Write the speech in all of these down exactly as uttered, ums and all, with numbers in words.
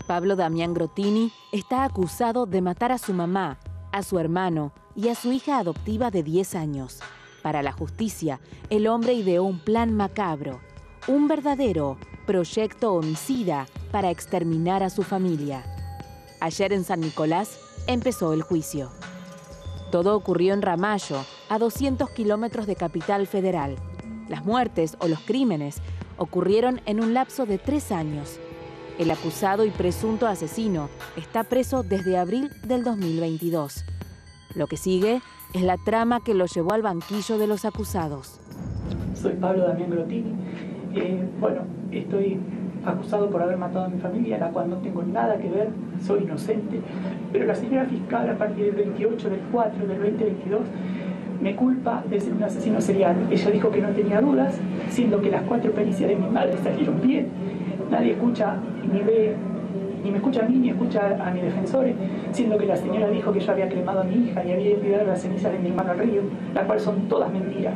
Pablo Damián Grotini está acusado de matar a su mamá, a su hermano y a su hija adoptiva de diez años. Para la justicia, el hombre ideó un plan macabro, un verdadero proyecto homicida para exterminar a su familia. Ayer en San Nicolás empezó el juicio. Todo ocurrió en Ramallo, a doscientos kilómetros de Capital Federal. Las muertes o los crímenes ocurrieron en un lapso de tres años. El acusado y presunto asesino está preso desde abril del dos mil veintidós. Lo que sigue es la trama que lo llevó al banquillo de los acusados. Soy Pablo Damián Grotini. Eh, bueno, estoy acusado por haber matado a mi familia, a la cual no tengo nada que ver, soy inocente. Pero la señora fiscal, a partir del veintiocho del cuatro del veinte veintidós, me culpa de ser un asesino serial. Ella dijo que no tenía dudas, siendo que las cuatro pericias de mi madre salieron bien. Nadie escucha ni ve, ni me escucha a mí, ni escucha a mis defensores, siendo que la señora dijo que yo había cremado a mi hija y había tirado las cenizas de mi hermano al río, las cuales son todas mentiras.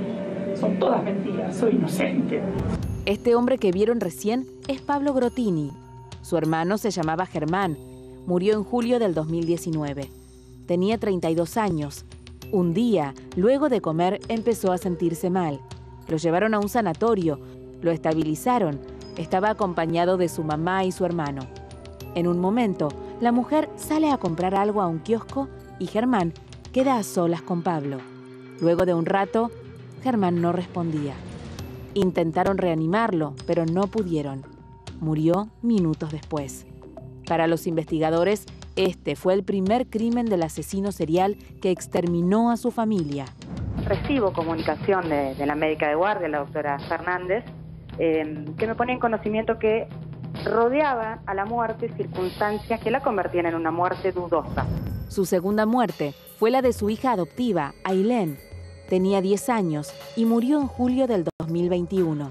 Son todas mentiras, soy inocente. Este hombre que vieron recién es Pablo Grotini. Su hermano se llamaba Germán. Murió en julio del dos mil diecinueve. Tenía treinta y dos años. Un día, luego de comer, empezó a sentirse mal. Lo llevaron a un sanatorio, lo estabilizaron. Estaba acompañado de su mamá y su hermano. En un momento, la mujer sale a comprar algo a un kiosco y Germán queda a solas con Pablo. Luego de un rato, Germán no respondía. Intentaron reanimarlo, pero no pudieron. Murió minutos después. Para los investigadores, este fue el primer crimen del asesino serial que exterminó a su familia. Recibo comunicación de, de la médica de guardia, la doctora Fernández, eh, que me pone en conocimiento que rodeaba a la muerte circunstancias que la convertían en una muerte dudosa. Su segunda muerte fue la de su hija adoptiva, Ailén. Tenía diez años y murió en julio del dos mil veintiuno.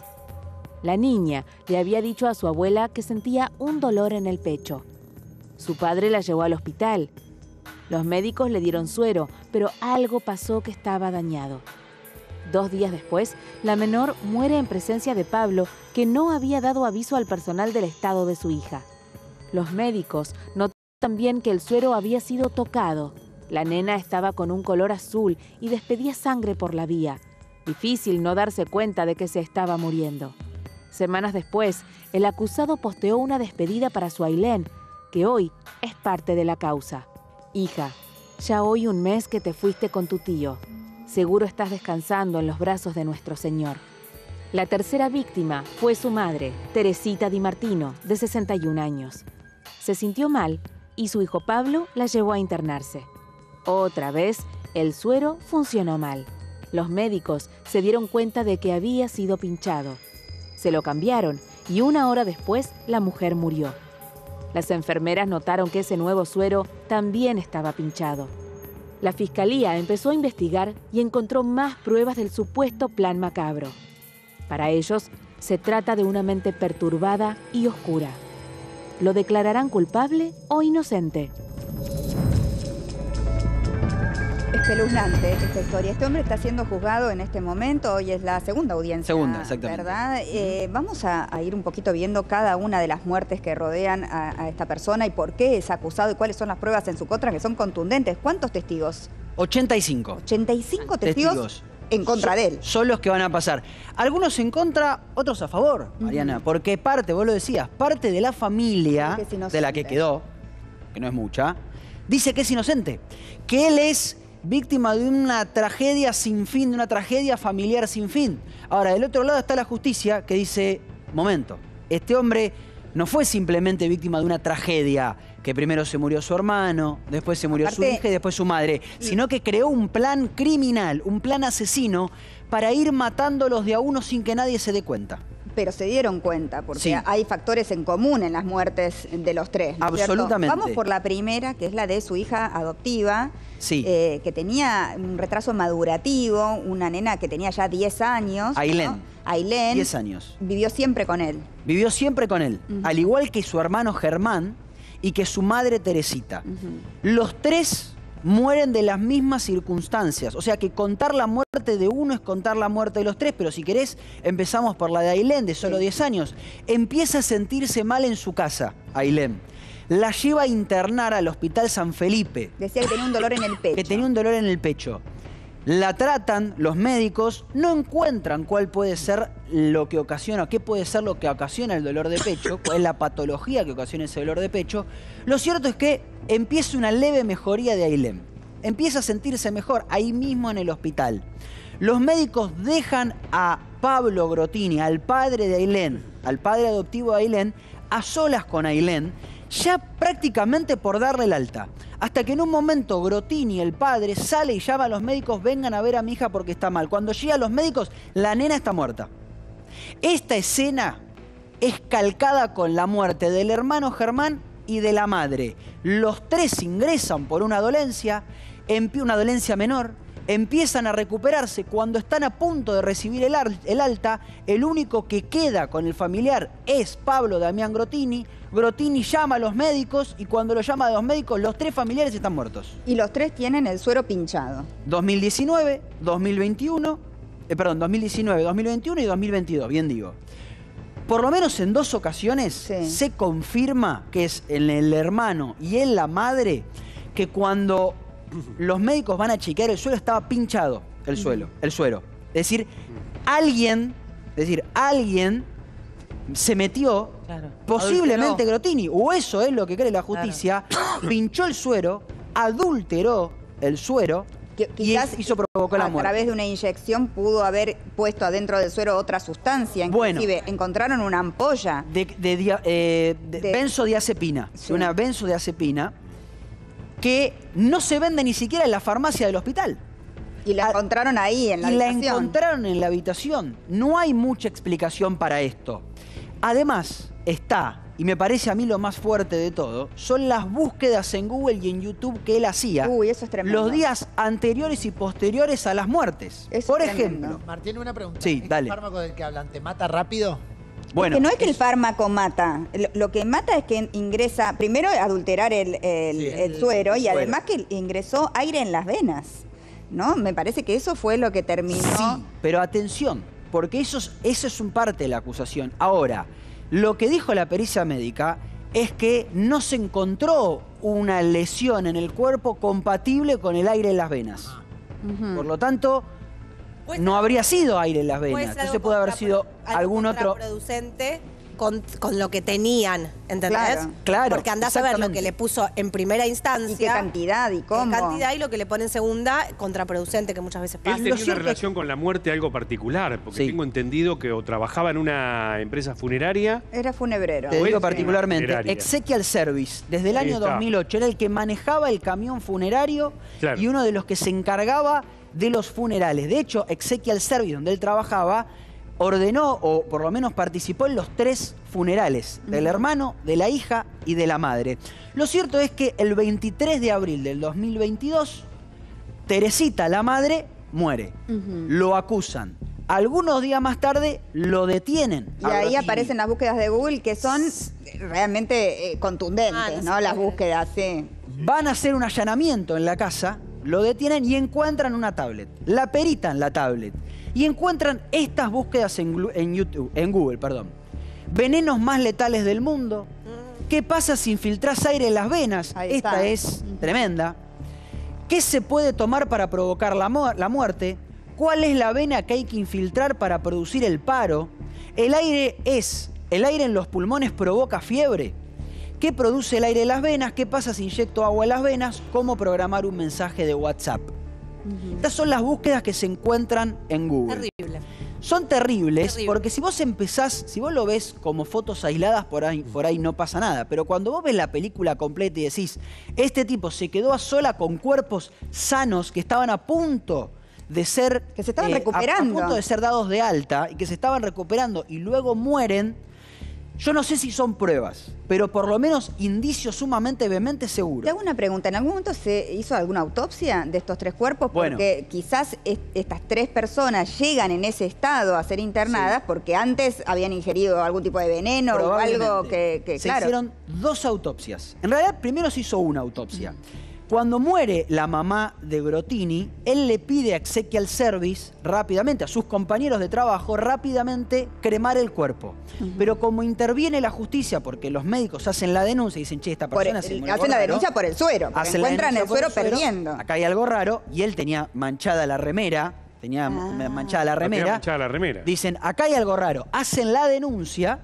La niña le había dicho a su abuela que sentía un dolor en el pecho. Su padre la llevó al hospital. Los médicos le dieron suero, pero algo pasó que estaba dañado. Dos días después, la menor muere en presencia de Pablo, que no había dado aviso al personal del estado de su hija. Los médicos notaron también que el suero había sido tocado. La nena estaba con un color azul y despedía sangre por la vía. Difícil no darse cuenta de que se estaba muriendo. Semanas después, el acusado posteó una despedida para su Ailén, que hoy es parte de la causa. Hija, ya hoy un mes que te fuiste con tu tío. Seguro estás descansando en los brazos de nuestro Señor. La tercera víctima fue su madre, Teresita Di Martino, de sesenta y un años. Se sintió mal y su hijo Pablo la llevó a internarse. Otra vez, el suero funcionó mal. Los médicos se dieron cuenta de que había sido pinchado. Se lo cambiaron y una hora después la mujer murió. Las enfermeras notaron que ese nuevo suero también estaba pinchado. La fiscalía empezó a investigar y encontró más pruebas del supuesto plan macabro. Para ellos, se trata de una mente perturbada y oscura. ¿Lo declararán culpable o inocente? Espeluznante esta historia. Este hombre está siendo juzgado en este momento. Hoy es la segunda audiencia. Segunda, exactamente. ¿Verdad? Eh, vamos a, a ir un poquito viendo cada una de las muertes que rodean a, a esta persona y por qué es acusado y cuáles son las pruebas en su contra, que son contundentes. ¿Cuántos testigos? ochenta y cinco. ochenta y cinco testigos, testigos. En contra son, de él. Son los que van a pasar. Algunos en contra, otros a favor, Mariana. Uh-huh. Porque parte, vos lo decías, parte de la familia de la que quedó, que no es mucha, dice que es inocente. Que él es víctima de una tragedia sin fin, de una tragedia familiar sin fin. Ahora, del otro lado está la justicia que dice, momento, este hombre no fue simplemente víctima de una tragedia, que primero se murió su hermano, después se murió Aparte, su hija y después su madre, sino que creó un plan criminal, un plan asesino para ir matándolos de a uno sin que nadie se dé cuenta. Pero se dieron cuenta, porque sí. hay factores en común en las muertes de los tres, ¿no? Absolutamente. Vamos por la primera, que es la de su hija adoptiva, sí. eh, que tenía un retraso madurativo, una nena que tenía ya diez años. Ailén. ¿no? Ailén. diez años. Vivió siempre con él. Vivió siempre con él, uh-huh. al igual que su hermano Germán y que su madre Teresita. Uh-huh. Los tres mueren de las mismas circunstancias. O sea que contar la muerte de uno es contar la muerte de los tres, pero si querés, empezamos por la de Ailén, de solo diez años. Empieza a sentirse mal en su casa, Ailén. La lleva a internar al Hospital San Felipe. Decía que tenía un dolor en el pecho. Que tenía un dolor en el pecho. La tratan, los médicos no encuentran cuál puede ser lo que ocasiona, qué puede ser lo que ocasiona el dolor de pecho, cuál es la patología que ocasiona ese dolor de pecho. Lo cierto es que empieza una leve mejoría de Ailén. Empieza a sentirse mejor ahí mismo en el hospital. Los médicos dejan a Pablo Grotini, al padre de Ailén, al padre adoptivo de Ailén, a solas con Ailén, ya prácticamente por darle el alta. Hasta que en un momento Grotini, el padre, sale y llama a los médicos, vengan a ver a mi hija porque está mal. Cuando llegan los médicos, la nena está muerta. Esta escena es calcada con la muerte del hermano Germán y de la madre. Los tres ingresan por una dolencia, una dolencia menor, empiezan a recuperarse. Cuando están a punto de recibir el, el alta, el único que queda con el familiar es Pablo Damián Grotini. Grotini llama a los médicos y cuando lo llama a los médicos, los tres familiares están muertos. Y los tres tienen el suero pinchado. dos mil diecinueve, dos mil veintiuno, eh, perdón, dos mil diecinueve, dos mil veintiuno y dos mil veintidós, bien digo. Por lo menos en dos ocasiones sí. se confirma que es en el hermano y en la madre que cuando los médicos van a chequear el suelo estaba pinchado el suelo, el suero. Es decir, alguien, es decir, alguien se metió, claro. posiblemente adulteró. Grotini, o eso es lo que cree la justicia, claro. pinchó el suero, adulteró el suero que, y hizo provocó la muerte. A través de una inyección pudo haber puesto adentro del suero otra sustancia. Inclusive bueno, encontraron una ampolla. De, de, de, eh, de, de benzodiazepina, sí. una benzodiazepina que no se vende ni siquiera en la farmacia del hospital. Y la encontraron ahí en la y habitación. Y la encontraron en la habitación. No hay mucha explicación para esto. Además, está, y me parece a mí lo más fuerte de todo, son las búsquedas en Google y en YouTube que él hacía. Uy, eso es tremendo. Los días anteriores y posteriores a las muertes. Eso Por es ejemplo. Martín, una pregunta. Sí, dale. ¿El fármaco del que hablan te mata rápido? Bueno, es que no es que es... el fármaco mata. Lo, lo que mata es que ingresa, primero adulterar el, el, sí, el, el suero el y suero. Además que ingresó aire en las venas. ¿No? Me parece que eso fue lo que terminó. Sí, pero atención, porque eso es, eso es un parte de la acusación. Ahora, lo que dijo la pericia médica es que no se encontró una lesión en el cuerpo compatible con el aire en las venas. Uh-huh. Por lo tanto, no habría sido aire en las venas. Entonces puede haber sido algún otro contraproducente con, con lo que tenían, ¿entendés? Claro, claro. Porque andás a ver lo que le puso en primera instancia. Y qué cantidad y cómo. Qué cantidad y lo que le pone en segunda, contraproducente, que muchas veces pasa. Él tenía una relación con la muerte algo particular, porque sí. tengo entendido que o trabajaba en una empresa funeraria. Era funebrero. Te digo particularmente, Exequial Service, desde el año dos mil ocho, era el que manejaba el camión funerario claro. y uno de los que se encargaba de los funerales. De hecho, Exequial Service, donde él trabajaba, ordenó, o por lo menos participó en los tres funerales, del uh-huh. hermano, de la hija y de la madre. Lo cierto es que el veintitrés de abril del dos mil veintidós, Teresita, la madre, muere. Uh-huh. Lo acusan. Algunos días más tarde lo detienen. Y ahí Grotini. Aparecen las búsquedas de Google que son realmente eh, contundentes, ah, no, ¿no? Las búsquedas, sí. Van a hacer un allanamiento en la casa, lo detienen y encuentran una tablet. La peritan la tablet. Y encuentran estas búsquedas en, en YouTube, en Google, perdón. Venenos más letales del mundo. ¿Qué pasa si infiltrás aire en las venas? Ahí Esta está. es tremenda. ¿Qué se puede tomar para provocar la, mu la muerte? ¿Cuál es la vena que hay que infiltrar para producir el paro? El aire es, el aire en los pulmones provoca fiebre. ¿Qué produce el aire en las venas? ¿Qué pasa si inyecto agua en las venas? ¿Cómo programar un mensaje de WhatsApp? Uh-huh. Estas son las búsquedas que se encuentran en Google. Terrible. Son terribles Terrible. porque si vos empezás, si vos lo ves como fotos aisladas, por ahí, por ahí no pasa nada. Pero cuando vos ves la película completa y decís, este tipo se quedó a sola con cuerpos sanos que estaban a punto de ser... Que se estaban eh, recuperando. A, a punto de ser dados de alta y que se estaban recuperando y luego mueren. Yo no sé si son pruebas, pero por lo menos indicios sumamente vehementes seguro. Te hago una pregunta. ¿En algún momento se hizo alguna autopsia de estos tres cuerpos? Bueno. Porque quizás est estas tres personas llegan en ese estado a ser internadas sí. porque antes habían ingerido algún tipo de veneno o algo que, que se claro. hicieron dos autopsias. En realidad, primero se hizo una autopsia. Cuando muere la mamá de Grotini, él le pide a Exequial Service rápidamente, a sus compañeros de trabajo, rápidamente cremar el cuerpo. Uh-huh. Pero como interviene la justicia, porque los médicos hacen la denuncia y dicen, che, esta persona por, se murió. Hacen la denuncia por el suero, porque hacen encuentran el suero, el suero perdiendo. Acá hay algo raro, y él tenía manchada la remera, tenía ah. manchada la remera. manchada la remera. Dicen, acá hay algo raro. Hacen la denuncia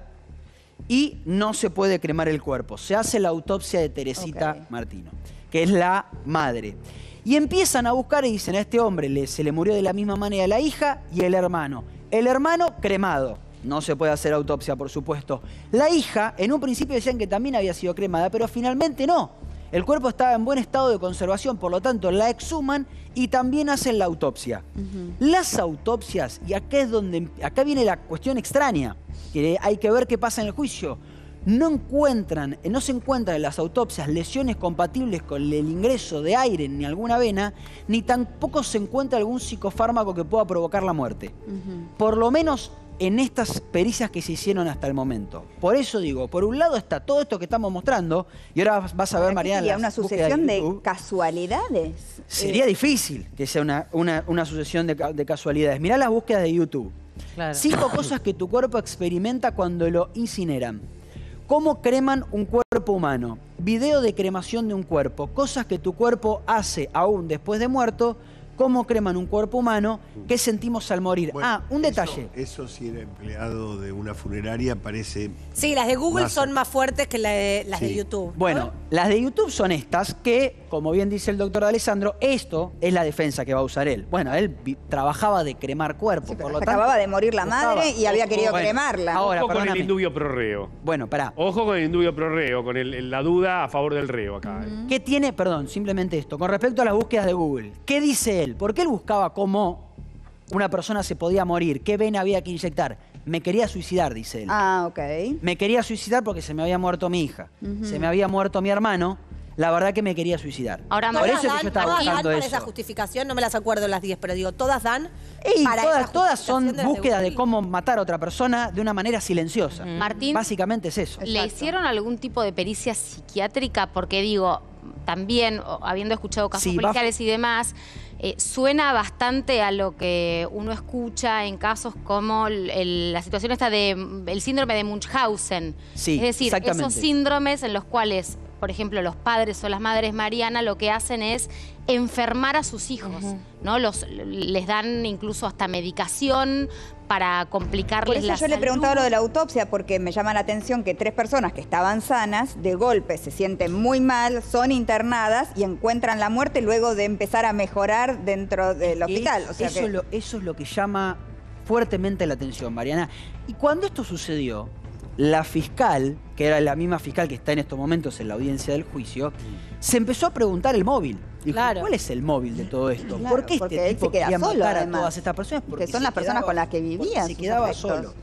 y no se puede cremar el cuerpo. Se hace la autopsia de Teresita okay. Martino, que es la madre. Y empiezan a buscar y dicen, a este hombre le, se le murió de la misma manera la hija y el hermano. El hermano cremado. No se puede hacer autopsia, por supuesto. La hija, en un principio decían que también había sido cremada, pero finalmente no. El cuerpo estaba en buen estado de conservación, por lo tanto la exhuman y también hacen la autopsia. Uh-huh. Las autopsias, y acá es donde, acá viene la cuestión extraña, que hay que ver qué pasa en el juicio. No encuentran, no se encuentran en las autopsias lesiones compatibles con el ingreso de aire en alguna vena, ni tampoco se encuentra algún psicofármaco que pueda provocar la muerte. Uh-huh. Por lo menos en estas pericias que se hicieron hasta el momento. Por eso digo, por un lado está todo esto que estamos mostrando, y ahora vas a ver, Mariana, sería una sucesión de, de casualidades. Sería eh. difícil que sea una, una, una sucesión de, de casualidades. Mirá las búsquedas de YouTube. Claro. Cinco cosas que tu cuerpo experimenta cuando lo incineran. ¿Cómo creman un cuerpo humano? Video de cremación de un cuerpo. Cosas que tu cuerpo hace aún después de muerto. ¿Cómo creman un cuerpo humano? ¿Qué sentimos al morir? Bueno, ah, un detalle. Eso, eso si era empleado de una funeraria parece... Sí, las de Google más... son más fuertes que la de, las sí. de YouTube. Bueno, ¿no? Las de YouTube son estas que, como bien dice el doctor Alessandro, esto es la defensa que va a usar él. Bueno, él trabajaba de cremar cuerpo, sí, por lo tanto... Acababa de morir la madre y había querido bueno, cremarla. Ahora, Ojo perdóname. con el indubio pro reo. Bueno, pará. Ojo con el indubio pro reo, con el, la duda a favor del reo acá. Uh-huh. ¿Qué tiene? Perdón, simplemente esto. Con respecto a las búsquedas de Google, ¿qué dice él? ¿Por qué él buscaba cómo una persona se podía morir? ¿Qué vena había que inyectar? Me quería suicidar, dice él. Ah, ok. Me quería suicidar porque se me había muerto mi hija. Uh-huh. Se me había muerto mi hermano. La verdad que me quería suicidar. Ahora, Por eso dan, que yo estaba todas buscando dan eso. Para esa justificación, no me las acuerdo las diez, pero digo, todas dan y para todas, esa todas son de búsquedas de, de cómo matar a otra persona de una manera silenciosa. Mm. Martín, básicamente es eso. ¿Le Exacto. hicieron algún tipo de pericia psiquiátrica? Porque digo, también, habiendo escuchado casos sí, policiales y demás, eh, suena bastante a lo que uno escucha en casos como el, el, la situación esta de el síndrome de Munchausen. Sí, es decir, exactamente. esos síndromes en los cuales, por ejemplo, los padres o las madres Mariana lo que hacen es enfermar a sus hijos, uh-huh. ¿no? Los, les dan incluso hasta medicación para complicarles Por eso la yo salud. le preguntaba lo de la autopsia, porque me llama la atención que tres personas que estaban sanas, de golpe se sienten muy mal, son internadas y encuentran la muerte luego de empezar a mejorar dentro del hospital. O sea eso, que... lo, eso es lo que llama fuertemente la atención, Mariana. Y cuando esto sucedió, la fiscal, que era la misma fiscal que está en estos momentos en la audiencia del juicio, se empezó a preguntar el móvil. Dijo, claro. ¿cuál es el móvil de todo esto? Claro, ¿Por qué este tipo queda quería solo, matar además, a todas estas personas? Porque son las personas quedaba, con las que vivían. Se quedaba efectos. solo.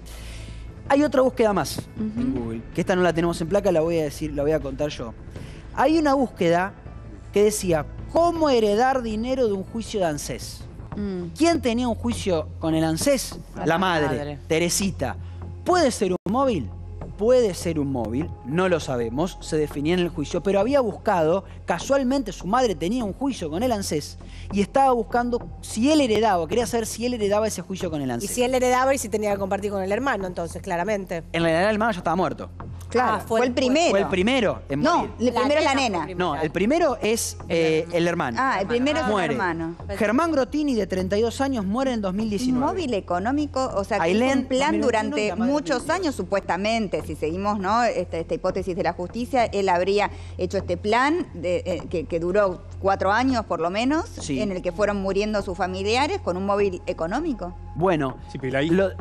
Hay otra búsqueda más uh-huh. en Google, que esta no la tenemos en placa, la voy a decir, la voy a contar yo. Hay una búsqueda que decía, ¿cómo heredar dinero de un juicio de ANSES? Mm. ¿Quién tenía un juicio con el ANSES? La, la madre, madre, Teresita. ¿Puede ser un móvil? Puede ser un móvil, no lo sabemos, se definía en el juicio, pero había buscado, casualmente su madre tenía un juicio con el ANSES y estaba buscando si él heredaba, quería saber si él heredaba ese juicio con el ANSES. Y si él heredaba y si tenía que compartir con el hermano, entonces, claramente. En realidad el hermano ya estaba muerto. Claro, ah, fue, fue el primero. Fue el primero en No, morir. el primero es la nena. No, el primero es eh, el hermano. Ah, el primero es muere. el hermano. Germán Grotini, de treinta y dos años, muere en dos mil diecinueve. Móvil económico, o sea, que Ailén, es un plan durante muchos veintidós. años, supuestamente, si seguimos, ¿no? Esta, esta hipótesis de la justicia, él habría hecho este plan de, eh, que, que duró cuatro años por lo menos, sí. en el que fueron muriendo sus familiares con un móvil económico. Bueno, sí, pero ahí... lo...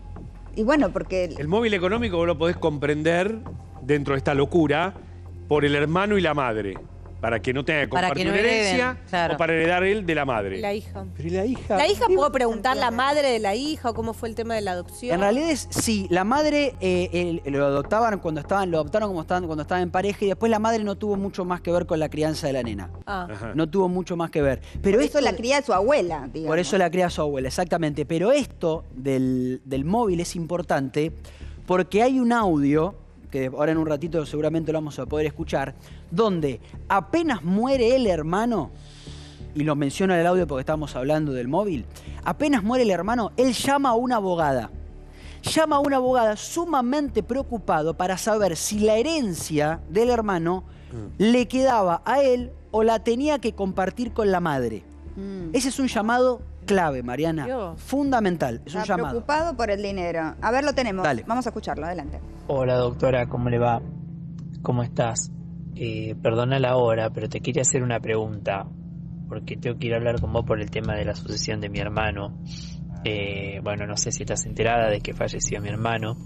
y bueno, porque... El... el móvil económico vos lo podés comprender dentro de esta locura por el hermano y la madre. Para que no tenga que compartir no una herencia claro. o para heredar él de la madre. La hija. Pero ¿y la hija? ¿La hija puedo preguntar la madre de la hija o cómo fue el tema de la adopción? En realidad es, sí, la madre eh, eh, lo adoptaban cuando estaban, lo adoptaron como estaban, cuando estaban en pareja y después la madre no tuvo mucho más que ver con la crianza de la nena. Ah. No tuvo mucho más que ver. Pero por esto, eso la cría de su abuela, digamos. Por eso la cría su abuela, exactamente. Pero esto del, del móvil es importante porque hay un audio que ahora en un ratito seguramente lo vamos a poder escuchar, donde apenas muere el hermano, y lo menciono en el audio porque estábamos hablando del móvil, apenas muere el hermano, él llama a una abogada. Llama a una abogada sumamente preocupado para saber si la herencia del hermano mm. le quedaba a él o la tenía que compartir con la madre. Mm. Ese es un llamado clave, Mariana. Dios. Fundamental. Es Está un llamado. preocupado por el dinero. A ver, lo tenemos. Dale. Vamos a escucharlo. Adelante. Hola, doctora. ¿Cómo le va? ¿Cómo estás? Eh, perdona la hora, pero te quería hacer una pregunta. Porque tengo que ir a hablar con vos por el tema de la sucesión de mi hermano. Eh, bueno, no sé si estás enterada de que falleció mi hermano.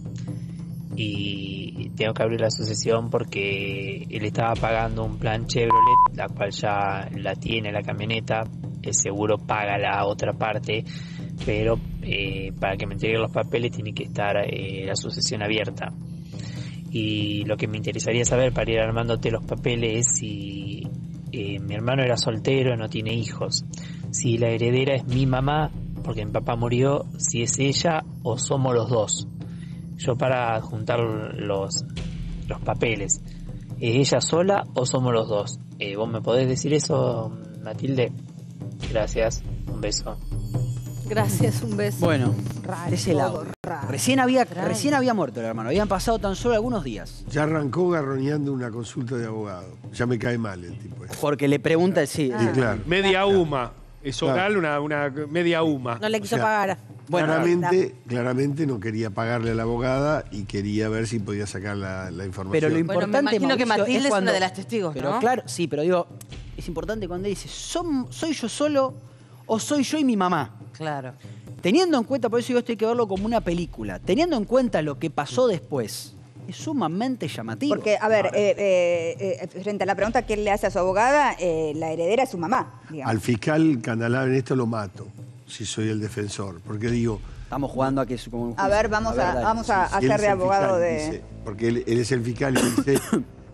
Y tengo que abrir la sucesión porque él estaba pagando un plan Chevrolet, la cual ya la tiene la camioneta. El seguro paga la otra parte, pero eh, para que me entreguen los papeles tiene que estar eh, la sucesión abierta. Y lo que me interesaría saber para ir armándote los papeles es si eh, mi hermano era soltero, no tiene hijos, si la heredera es mi mamá, porque mi papá murió, si es ella o somos los dos. Yo para juntar los, los papeles, ¿es ella sola o somos los dos? Eh, ¿Vos me podés decir eso, Matilde? Gracias, un beso. Gracias, un beso. Bueno, raro, es el audio. Recién había, recién había muerto el hermano, habían pasado tan solo algunos días. Ya arrancó garroneando una consulta de abogado. Ya me cae mal el tipo. Ese. Porque le pregunta, sí. Sí, claro. Media UMA. Es oral, claro. una, una media UMA. No le quiso o sea, pagar. Bueno, claramente, claramente no quería pagarle a la abogada y quería ver si podía sacar la, la información. Pero lo importante, bueno, me imagino que Matilde es, es cuando, una de las testigos, pero ¿no? Claro, sí, pero digo, es importante cuando dice, ¿Son, ¿soy yo solo o soy yo y mi mamá? Claro. Teniendo en cuenta, por eso digo, esto hay que verlo como una película. Teniendo en cuenta lo que pasó después, es sumamente llamativo. Porque, a ver, eh, eh, eh, frente a la pregunta que él le hace a su abogada, eh, la heredera es su mamá, digamos. Al fiscal Canalave en esto lo mato, si soy el defensor. Porque digo... Estamos jugando a que es como un juicio. A ver, vamos a, a, ver, vamos a sí, hacer de abogado fiscal, de... Dice, porque él, él es el fiscal y dice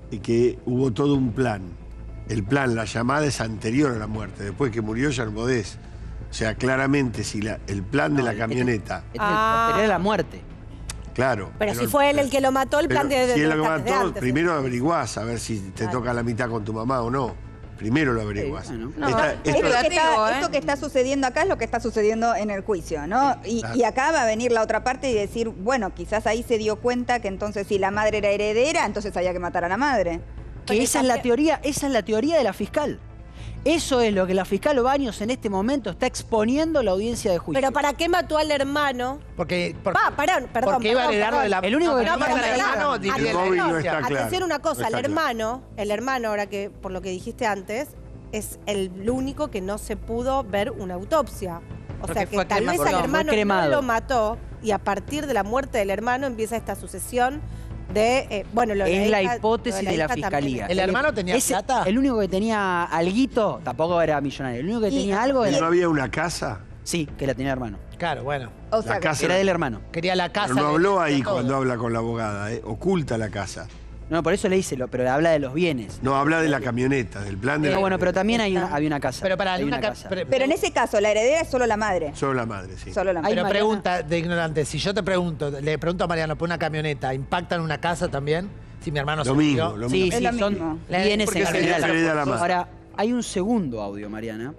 que hubo todo un plan. El plan, la llamada es anterior a la muerte. Después que murió ya no podés. O sea, claramente, si la, el plan no, de la este, camioneta... Este ah. es la muerte. Claro. Pero, pero si fue él el que lo mató, el plan de... de si él lo lo mató, antes, primero averiguás a ver si te claro. toca la mitad con tu mamá o no. Primero lo averiguás. Sí, bueno. no, esta, esto, esto, que está, esto que está sucediendo acá es lo que está sucediendo en el juicio, ¿no? Y, claro. y acá va a venir la otra parte y decir, bueno, quizás ahí se dio cuenta que entonces si la madre era heredera, entonces había que matar a la madre. Que esa es la teoría, esa es la teoría de la fiscal. Eso es lo que la fiscal Baños en este momento está exponiendo a la audiencia de juicio. Pero ¿para qué mató al hermano? Porque, porque, pa, pará, perdón, porque iba a heredarlo de la... El único que no, no, pero, el hermano... El móvil no está claro. Atención una cosa, no el claro. hermano, el hermano, ahora que por lo que dijiste antes, es el único que no se pudo ver una autopsia. O porque sea que tal vez al hermano no lo mató y a partir de la muerte del hermano empieza esta sucesión de... Eh, bueno, lo es de la hija, hipótesis de la, de la fiscalía. ¿El, ¿El hermano tenía ese, plata? El único que tenía alguito, tampoco era millonario, el único que y, tenía algo era... ¿No había una casa? Sí, que la tenía el hermano. Claro, bueno. O sea, la casa era del hermano. Quería la casa. Pero no habló ahí cuando habla con la abogada, ¿eh? Oculta la casa. No, por eso le dice, pero habla de los bienes. No, habla de la camioneta, del plan de... No, la... bueno, pero también hay una, había una casa. Pero para una una ca casa. Pero, pero en ese caso, la heredera es solo la madre. Solo la madre, sí. Solo la madre. Pero Mariana... pregunta de ignorante, si yo te pregunto, le pregunto a Mariano por una camioneta, ¿impacta en una casa también? Si mi hermano lo se mismo, murió. lo sí, mismo. sí, son bienes en general. Ahora, hay un segundo audio, Mariana,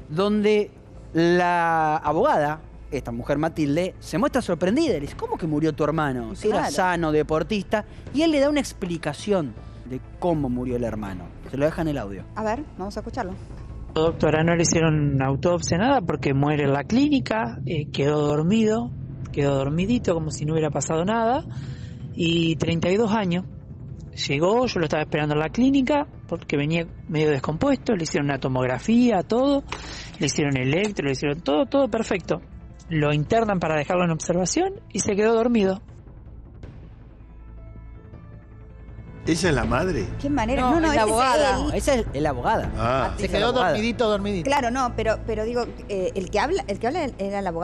donde la abogada, esta mujer Matilde, se muestra sorprendida. Le dice, ¿cómo que murió tu hermano? Si claro. era sano, deportista. Y él le da una explicación de cómo murió el hermano. Se lo deja en el audio. A ver, vamos a escucharlo. Doctora, no le hicieron autopsia nada porque muere en la clínica, eh, quedó dormido, quedó dormidito como si no hubiera pasado nada. Y treinta y dos años. Llegó, yo lo estaba esperando en la clínica porque venía medio descompuesto, le hicieron una tomografía, todo, le hicieron electro, le hicieron todo, todo perfecto. Lo internan para dejarlo en observación y se quedó dormido. ¿Esa es la madre? ¿Qué manera? No, no, no, es la abogada. No, esa es la abogada. Ah. Se quedó dormidito, dormidito. Claro, no, pero, pero digo, eh, ¿el que habla, el que habla era la abogada?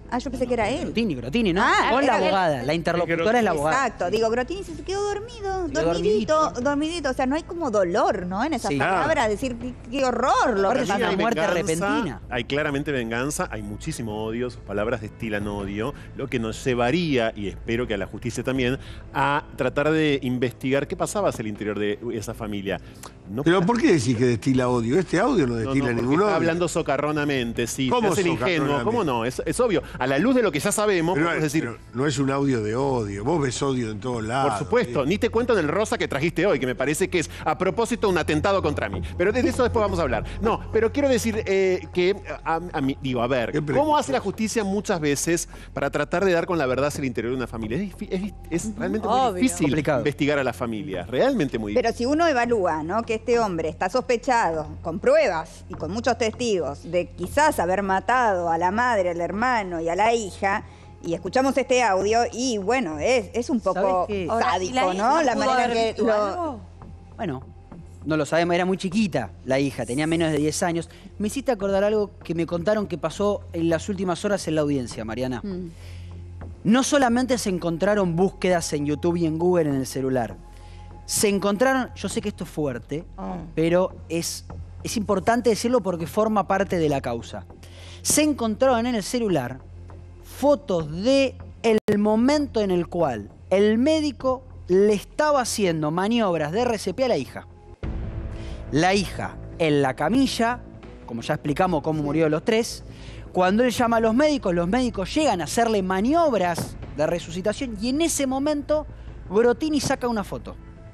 Ah, yo pensé que era él. Grotini, Grotini, ¿no? Ah, Con la era abogada, él. la interlocutora es la abogada. Exacto, digo, Grotini se quedó dormido, Quedó dormidito, dormidito. dormidito. O sea, no hay como dolor, ¿no? En esas Sí. palabras, decir qué, qué horror lo que Aparte es una pasa. muerte venganza, repentina. Hay claramente venganza, hay muchísimo odio, sus palabras destilan odio, lo que nos llevaría, y espero que a la justicia también, a tratar de investigar qué pasaba hacia el interior de esa familia. No ¿Pero por qué decís que destila odio? Este audio no No, destila no, porque ningún está odio. hablando socarronamente, sí. ¿Cómo Se hace el ingenuo, socarronamente? ¿cómo no? Es, es obvio. A la luz de lo que ya sabemos, Pero, podemos decir... pero no es un audio de odio. Vos ves odio en todos lados. Por supuesto, ni te cuento del rosa que trajiste hoy, que me parece que es a propósito un atentado contra mí. Pero de eso después vamos a hablar. No, pero quiero decir eh, que, a, a mí, digo, a ver, ¿cómo hace la justicia muchas veces para tratar de dar con la verdad hacia el interior de una familia? Es, es, es realmente Obvio. muy difícil Complicado. investigar a las familias, realmente muy difícil. Pero si uno evalúa, ¿no? Que este hombre está sospechado, con pruebas y con muchos testigos, de quizás haber matado a la madre, al hermano y a la hija, y escuchamos este audio, y bueno, es, es un poco qué? sádico, ¿no? La manera que lo... Bueno, no lo sabemos, era muy chiquita la hija, tenía menos de diez años. Me hiciste acordar algo que me contaron que pasó en las últimas horas en la audiencia, Mariana. Mm. No solamente se encontraron búsquedas en YouTube y en Google en el celular. Se encontraron, yo sé que esto es fuerte, Oh. pero es, es importante decirlo porque forma parte de la causa. Se encontraron en el celular fotos de el momento en el cual el médico le estaba haciendo maniobras de R C P a la hija. La hija en la camilla, como ya explicamos cómo murió los tres. Cuando él llama a los médicos, los médicos llegan a hacerle maniobras de resucitación y en ese momento Grotini saca una foto.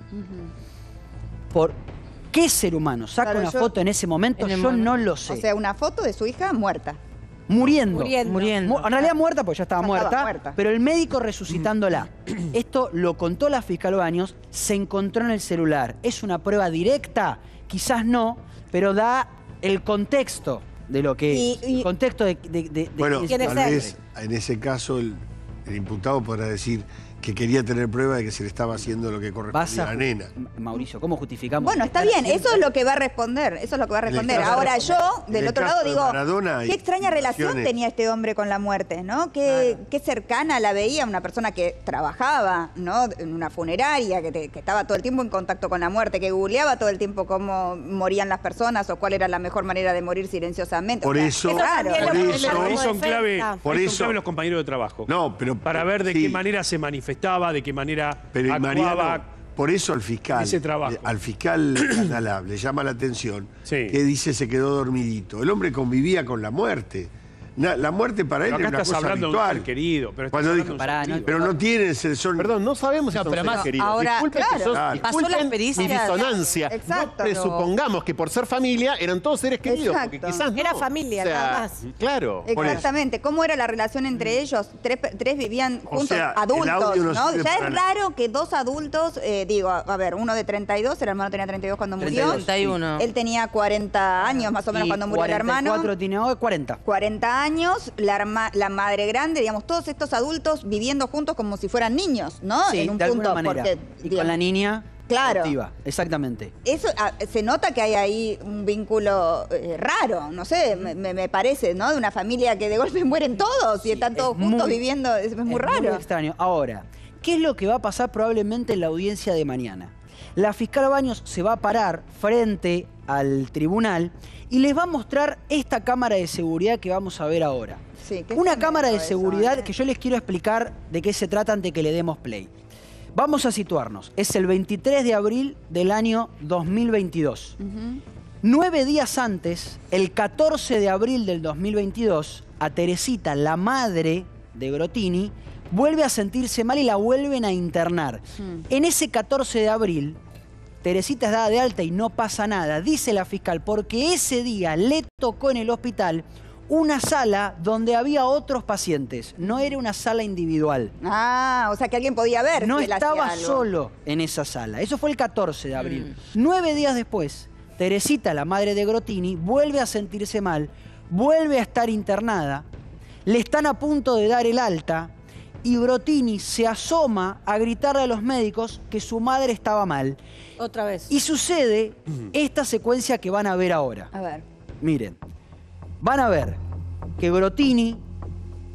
¿Por qué ser humano saca Claro, una yo- foto en ese momento? en el Yo momento. no lo sé. O sea, una foto de su hija muerta. Muriendo. Muriendo. Mu- En realidad muerta, porque ya estaba Ya muerta, estaba muerta. pero el médico resucitándola. Esto lo contó la fiscal Baños, se encontró en el celular. ¿Es una prueba directa? Quizás no, pero da el contexto de lo que Y- es. y- El contexto de, de, de- de Bueno, quién es tal él. vez en ese caso el, el imputado podrá decir que quería tener prueba de que se le estaba haciendo lo que Vas correspondía a a la ju- nena. Ma- Mauricio, ¿cómo justificamos? Bueno, está bien, eso es lo que va a responder, eso es lo que va a En el responder. caso- Ahora yo, en del el otro caso lado, de digo, Maradona hay qué extraña relación situaciones- tenía este hombre con la muerte, ¿no? Qué, qué cercana la veía una persona que trabajaba, ¿no? En una funeraria, que, te- que estaba todo el tiempo en contacto con la muerte, que googleaba todo el tiempo cómo morían las personas o cuál era la mejor manera de morir silenciosamente. Por O sea, eso- es raro. por también lo eso- pone Ahí como son clave, defensa. Por ahí son eso- clave los compañeros de trabajo. No, pero Para ver de sí, qué manera se manifestaba, de qué manera Pero y actuaba. Mariano, por eso al fiscal, ese trabajo. eh, al fiscal Canalab le llama la atención Sí. que dice se quedó dormidito. El hombre convivía con la muerte. Na- la muerte para él Pero es acá una estás cosa hablando de un habitual. ser querido, pero estás Cuando hablando dijo- de un Pará, ser no- querido. Pero no tienen ser son. Perdón, no sabemos si No, son pero seres además, queridos. ahora, Disculpen que claro, sos- pasó la disculpen pericia. mi disonancia. Exacto. No presupongamos que por ser familia eran todos seres queridos, porque Exacto. quizás no. Era familia, O sea, nada más. Claro. por eso. Exactamente. ¿Cómo era la relación entre ellos? Tres, tres vivían O juntos, sea, el adultos, audio no ¿no? sirve Ya para es nada. raro que dos adultos, eh, digo, a, a ver, uno de treinta y dos, el hermano tenía treinta y dos cuando murió. treinta y uno. Él tenía cuarenta años más o menos Y cuando murió el hermano. cuarenta y cuatro tiene hoy, cuarenta. cuarenta años, la, herma- la madre grande, digamos, todos estos adultos viviendo juntos como si fueran niños, ¿no? Sí, en un de punto, alguna manera. porque Y digamos, con la niña Claro. adoptiva, exactamente. eso ah, se nota que hay ahí un vínculo eh, raro, no sé, me, me- me parece, ¿no? De una familia que de golpe mueren todos y están todos es juntos muy- viviendo, es, es muy Es raro. muy extraño. Ahora, ¿qué es lo que va a pasar probablemente en la audiencia de mañana? La fiscal Baños se va a parar frente al tribunal y les va a mostrar esta cámara de seguridad que vamos a ver ahora. Sí, qué Una tremendo cámara de eso, seguridad ¿eh? que yo les quiero explicar de qué se trata antes que le demos play. Vamos a situarnos. Es el veintitrés de abril del año dos mil veintidós. Ujú. Nueve días antes, el catorce de abril del dos mil veintidós, a Teresita, la madre de Grotini, vuelve a sentirse mal y la vuelven a internar. Hmm. En ese catorce de abril, Teresita es dada de alta y no pasa nada, dice la fiscal, porque ese día le tocó en el hospital una sala donde había otros pacientes. No era una sala individual. Ah, o sea que alguien podía ver. No si él hacía estaba algo. solo en esa sala. Eso fue el catorce de abril. Mm. Nueve días después, Teresita, la madre de Grotini, vuelve a sentirse mal, vuelve a estar internada, le están a punto de dar el alta y Grotini se asoma a gritarle a los médicos que su madre estaba mal. Otra vez. Y sucede esta secuencia que van a ver ahora. A ver. Miren, van a ver que Grotini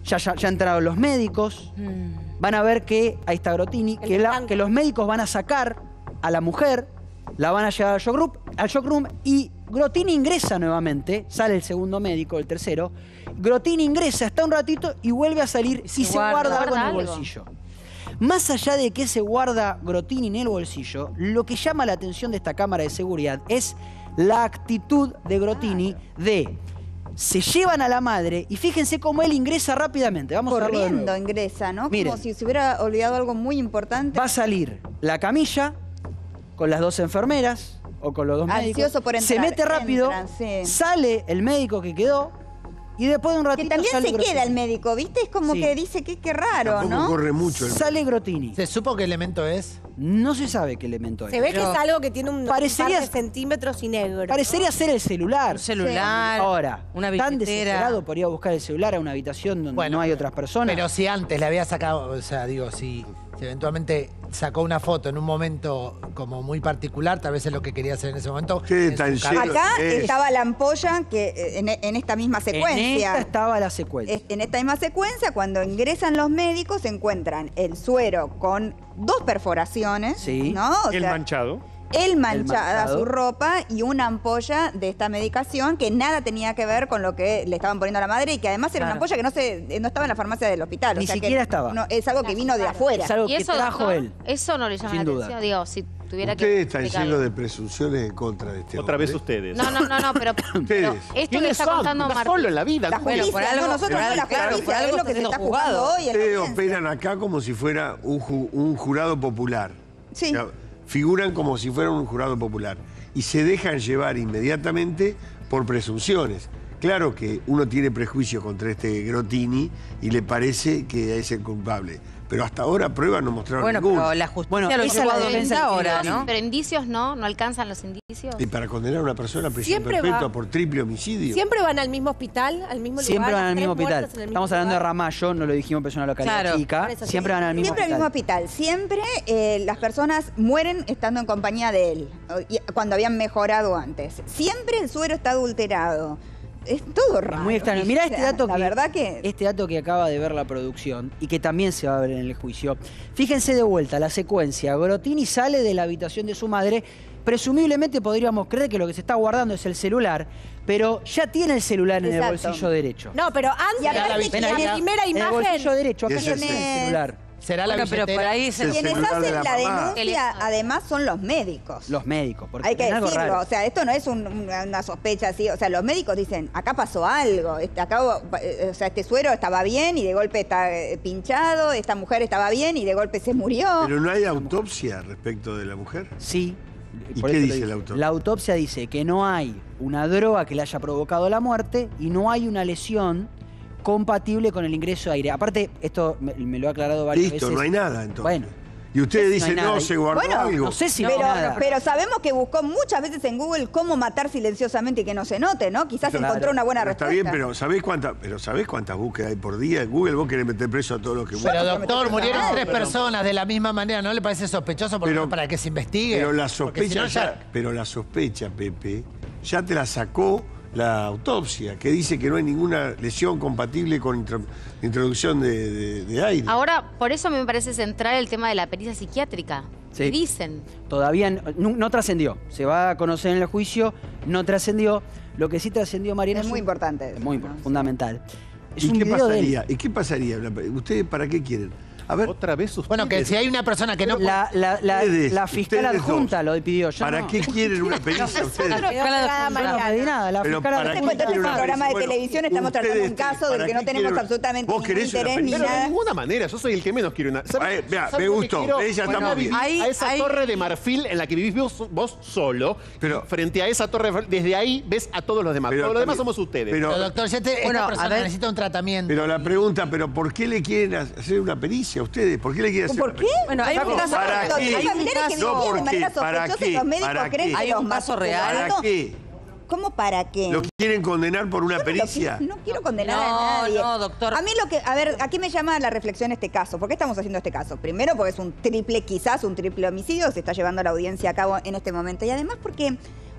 Ya, ya, ya entraron los médicos. Mm. Van a ver que, ahí está Grottini, que, la, que los médicos van a sacar a la mujer, la van a llevar al shock room, al shock room y Grottini ingresa nuevamente, sale el segundo médico, el tercero. Grottini ingresa, está un ratito y vuelve a salir y se, se guarda, guarda algo en el bolsillo. Más allá de que se guarda Grottini en el bolsillo, lo que llama la atención de esta cámara de seguridad es la actitud de Grottini de... Se llevan a la madre y fíjense cómo él ingresa rápidamente. Vamos Corriendo a verlo de nuevo. ingresa, ¿no? Miren, como si se hubiera olvidado algo muy importante. Va a salir la camilla con las dos enfermeras o con los dos Ansioso médicos. por entrar, se mete rápido, entran, sí. sale el médico que quedó y después de un ratito que también sale se Grottini. queda el médico, ¿viste? Es como Sí. que dice que qué raro, Tampoco ¿no? corre mucho. El... Sale Grottini. ¿Se supo qué elemento es? No se sabe qué elemento es. Se ve que es algo que tiene un parecería, par de centímetros y negro. Parecería ¿no? ser el celular. Un celular, Sí. Ahora, una tan billetera. desesperado por ir a buscar el celular a una habitación donde Bueno, no hay otras personas. Pero si antes le había sacado, o sea, digo, si, si eventualmente sacó una foto en un momento como muy particular, tal vez es lo que quería hacer en ese momento. Qué en su detalle. cara. Acá Es. estaba la ampolla que eh, en, en esta misma secuencia. En esta estaba la secuencia. Es- En esta misma secuencia, cuando ingresan los médicos, se encuentran el suero con dos perforaciones, Sí. ¿no? O El sea, manchado. él manchada manchado. su ropa y una ampolla de esta medicación que nada tenía que ver con lo que le estaban poniendo a la madre y que además era una Claro. ampolla que no se no estaba en la farmacia del hospital. Ni o sea que siquiera estaba. no- es algo que vino de afuera. Es algo Y que eso, trajo doctor, él. eso no le llama Sin la duda. atención, digo, si tuviera Ustedes que están explicarlo. llenos de presunciones en contra de este Otra hombre. vez ustedes. No, no, no, no, pero, pero Ustedes. esto que ¿Quiénes está son? contando Está Martín. solo en la vida. La ¿cómo? justicia, por algo- no, nosotros por no, la algo- claro, justicia, por algo es lo está que se siendo está jugando juzgado. hoy en la Ustedes audiencia. operan acá como si fuera un, ju- un jurado popular. Sí. O sea, figuran como si fuera un jurado popular. Y se dejan llevar inmediatamente por presunciones. Claro que uno tiene prejuicio contra este Grottini y le parece que es el culpable. Pero hasta ahora pruebas no mostraron Bueno, ninguna. pero la justicia Bueno, lo esa llevó es a la defensa defensa que ahora, tiene, ¿no? Pero indicios no, no alcanzan los indicios. Y para condenar a una persona a prisión Siempre perpetua va- por triple homicidio. Siempre van al mismo hospital, al mismo Siempre lugar. van al las mismo tres hospital. muertes en el mismo Estamos hablando de lugar. Ramallo, no lo dijimos, pero es una localidad Claro. chica. Por eso, Siempre sí. van al mismo Siempre al mismo hospital. hospital. Siempre eh, las personas mueren estando en compañía de él, o- y- cuando habían mejorado antes. Siempre el suero está adulterado. Es todo raro. Muy extraño. Mirá O este sea, dato La que, verdad que... este dato que acaba de ver la producción y que también se va a ver en el juicio. Fíjense de vuelta la secuencia. Grottini sale de la habitación de su madre. Presumiblemente podríamos creer que lo que se está guardando es el celular, pero ya tiene el celular en el Exacto. bolsillo derecho. No, pero antes, Y aparte la, que la acá, primera En el imagen... bolsillo derecho, acá Y ya ese tiene es- el celular. ¿Será la Bueno, pero billetera? por ahí es el... El Quienes celular de hacen la la, mamá. denuncia, además, son los médicos. Los médicos, porque Hay que es algo decirlo, raro. o sea, esto no es un- una, una sospecha así, o sea, los médicos dicen, acá pasó algo, este, acá, eh, o sea, este suero estaba bien y de golpe está eh, pinchado, esta mujer estaba bien y de golpe se murió. Pero no hay autopsia respecto de la mujer. Sí. ¿Y por qué eso dice lo la dije. autopsia? La autopsia dice que no hay una droga que le haya provocado la muerte y no hay una lesión compatible con el ingreso de aire. Aparte, esto me, me lo ha aclarado varias Listo, veces. no hay nada entonces. Bueno. Y ustedes No hay dicen, nada. no, se guardó Bueno, algo. No sé si pero, no hay nada. pero sabemos que buscó muchas veces en Google cómo matar silenciosamente y que no se note, ¿no? Quizás Claro. encontró una buena Pero está respuesta. bien, pero ¿sabés cuántas pero ¿sabés cuántas búsquedas hay por día? En Google vos querés meter preso a todos los que buscan. Pero doctor, murieron Pero- tres personas de la misma manera, ¿no le parece sospechoso por lo Pero- menos para que se investigue? Pero la Porque sospecha, si no, ya, ya- pero la sospecha, Pepe, ya te la sacó la autopsia, que dice que no hay ninguna lesión compatible con intro- introducción de, de- de aire. Ahora, por eso a mí me parece central el tema de la pericia psiquiátrica. Sí. ¿Qué dicen? Todavía no, no- no trascendió. Se va a conocer en el juicio, no trascendió. Lo que sí trascendió, Mariana, Es muy un- importante. es muy ¿no? fundamental. Es ¿Y un qué video de él. pasaría? ¿Y qué pasaría? ¿Ustedes para qué quieren? A ver, Otra vez ustedes. Bueno, que si hay una persona que no... La, la, la, Ustedes, la fiscal ustedes adjunta dos. lo pidió. Yo ¿para no. qué quieren una pericia ustedes? Quedó pegada Yo no Mariana. pedí nada. La Pero fiscal ¿para Te qué cuento, este es quieren un una programa de pericia? televisión, estamos Ustedes, tratando un caso del ¿para que no qué tenemos quieren- absolutamente ¿Vos ningún querés una interés ni pericia? Pero de nada. ninguna manera, yo soy el que menos quiere una. ¿Sabes- Ay, vea, sabes me por qué gustó. quiero? Ella Bueno, está muy bien. a esa Hay- torre de marfil en la que vivís vos, vos solo, Pero- frente a esa torre de marfil, desde ahí ves a todos los demás. Pero todos los demás también- somos ustedes. pero- Pero doctor, si este- Bueno, esta a persona ver. necesita un tratamiento. Pero la pregunta, ¿pero por qué le quieren hacer una pericia a ustedes? ¿Por qué le quieren hacer ¿Por una qué? pericia? Bueno, hay un Porque caso- son ¿Para los qué? familiares que No, vivían de ¿por manera qué? ¿Para sospechosa qué? y los médicos ¿Para creen qué? que Hay los un mató. caso real. ¿Para qué? ¿Cómo para qué? ¿Lo quieren condenar por una Yo no lo pericia? quiero- No quiero condenar No, a nadie. no, doctor. A mí lo que, a ver, ¿a qué me llama la reflexión este caso? ¿Por qué estamos haciendo este caso? Primero porque es un triple, quizás un triple homicidio que se está llevando la audiencia a cabo en este momento. Y además porque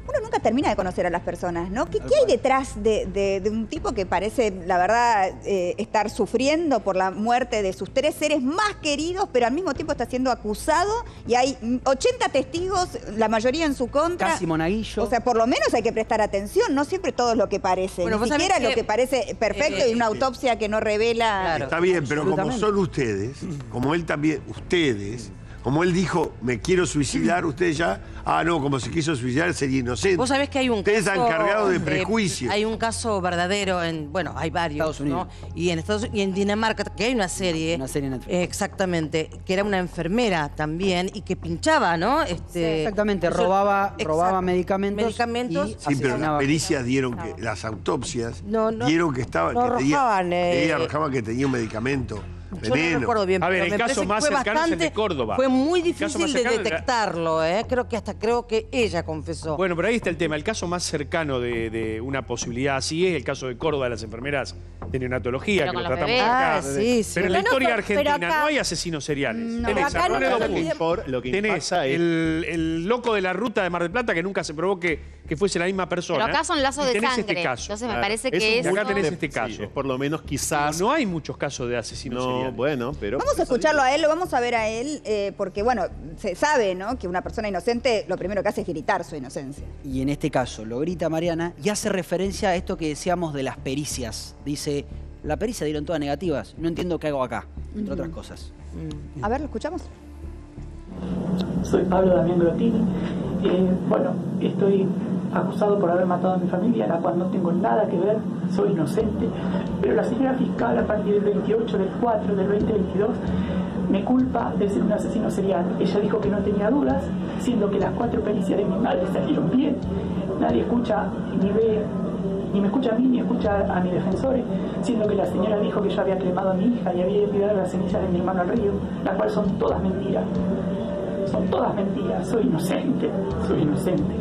uno nunca termina de conocer a las personas, ¿no? ¿Qué, qué hay detrás de, de, de un tipo que parece, la verdad, eh, estar sufriendo por la muerte de sus tres seres más queridos, pero al mismo tiempo está siendo acusado y hay ochenta testigos, la mayoría en su contra? Casi monaguillo. O sea, por lo menos hay que prestar atención, no siempre todo es lo que parece, bueno, ni siquiera que, lo que parece perfecto eh, y una autopsia que no revela... Claro. Está bien, pero como son ustedes, como él también, ustedes... Como él dijo, me quiero suicidar, ustedes ya, ah, no, como se quiso suicidar sería inocente. Vos sabés que hay un ustedes caso... Ustedes han cargado de prejuicios. Eh, hay un caso verdadero en, bueno, hay varios, Estados Unidos. ¿no? Y en Estados y en Dinamarca, que hay una serie. Una serie en Netflix. Eh, exactamente, que era una enfermera también y que pinchaba, ¿no? Este, sí, exactamente, eso, robaba, robaba medicamentos. Medicamentos. Y sí, pero las pericias dieron que, las autopsias no, no, dieron que estaba, no que arrojaban, tenía, eh, ella arrojaba que tenía un medicamento. Yo no recuerdo bien, a ver, pero el me caso más fue cercano bastante, es el de Córdoba. Fue muy difícil de cercano detectarlo, ¿eh? Creo que hasta creo que ella confesó. Bueno, pero ahí está el tema. El caso más cercano de, de una posibilidad así es el caso de Córdoba de las enfermeras de neonatología, pero que lo tratamos bebés. acá. Ah, sí, sí. Pero en la no, historia no, argentina acá, no hay asesinos seriales. No, Tenés acá no, no, lo que, por, lo que tenés pasa es... el, el loco de la ruta de Mar del Plata que nunca se probó que, que fuese la misma persona. Pero acá son lazos de sangre. Este caso. Entonces me claro. parece es que Y eso... acá tenés este caso. Sí, por lo menos quizás... No, no hay muchos casos de asesinos no, seriales. bueno, pero... Vamos a escucharlo a él, lo vamos a ver a él, eh, porque bueno, se sabe, ¿no? Que una persona inocente lo primero que hace es gritar su inocencia. Y en este caso lo grita Mariana y hace referencia a esto que decíamos de las pericias. Dice, la pericia dieron todas negativas, no entiendo qué hago acá, entre uh-huh. otras cosas. A ver, ¿lo escuchamos? Soy Pablo Damián Grotini. Eh, bueno, estoy acusado por haber matado a mi familia, a la cual no tengo nada que ver, soy inocente. Pero la señora fiscal, a partir del veintiocho del cuatro del veinte veintidós, me culpa de ser un asesino serial. Ella dijo que no tenía dudas, siendo que las cuatro pericias de mi madre salieron bien. Nadie escucha ni ve, ni me escucha a mí, ni escucha a mis defensores, siendo que la señora dijo que yo había cremado a mi hija y había tirado las cenizas de mi hermano al río, las cuales son todas mentiras. Son todas mentiras, soy inocente, soy inocente.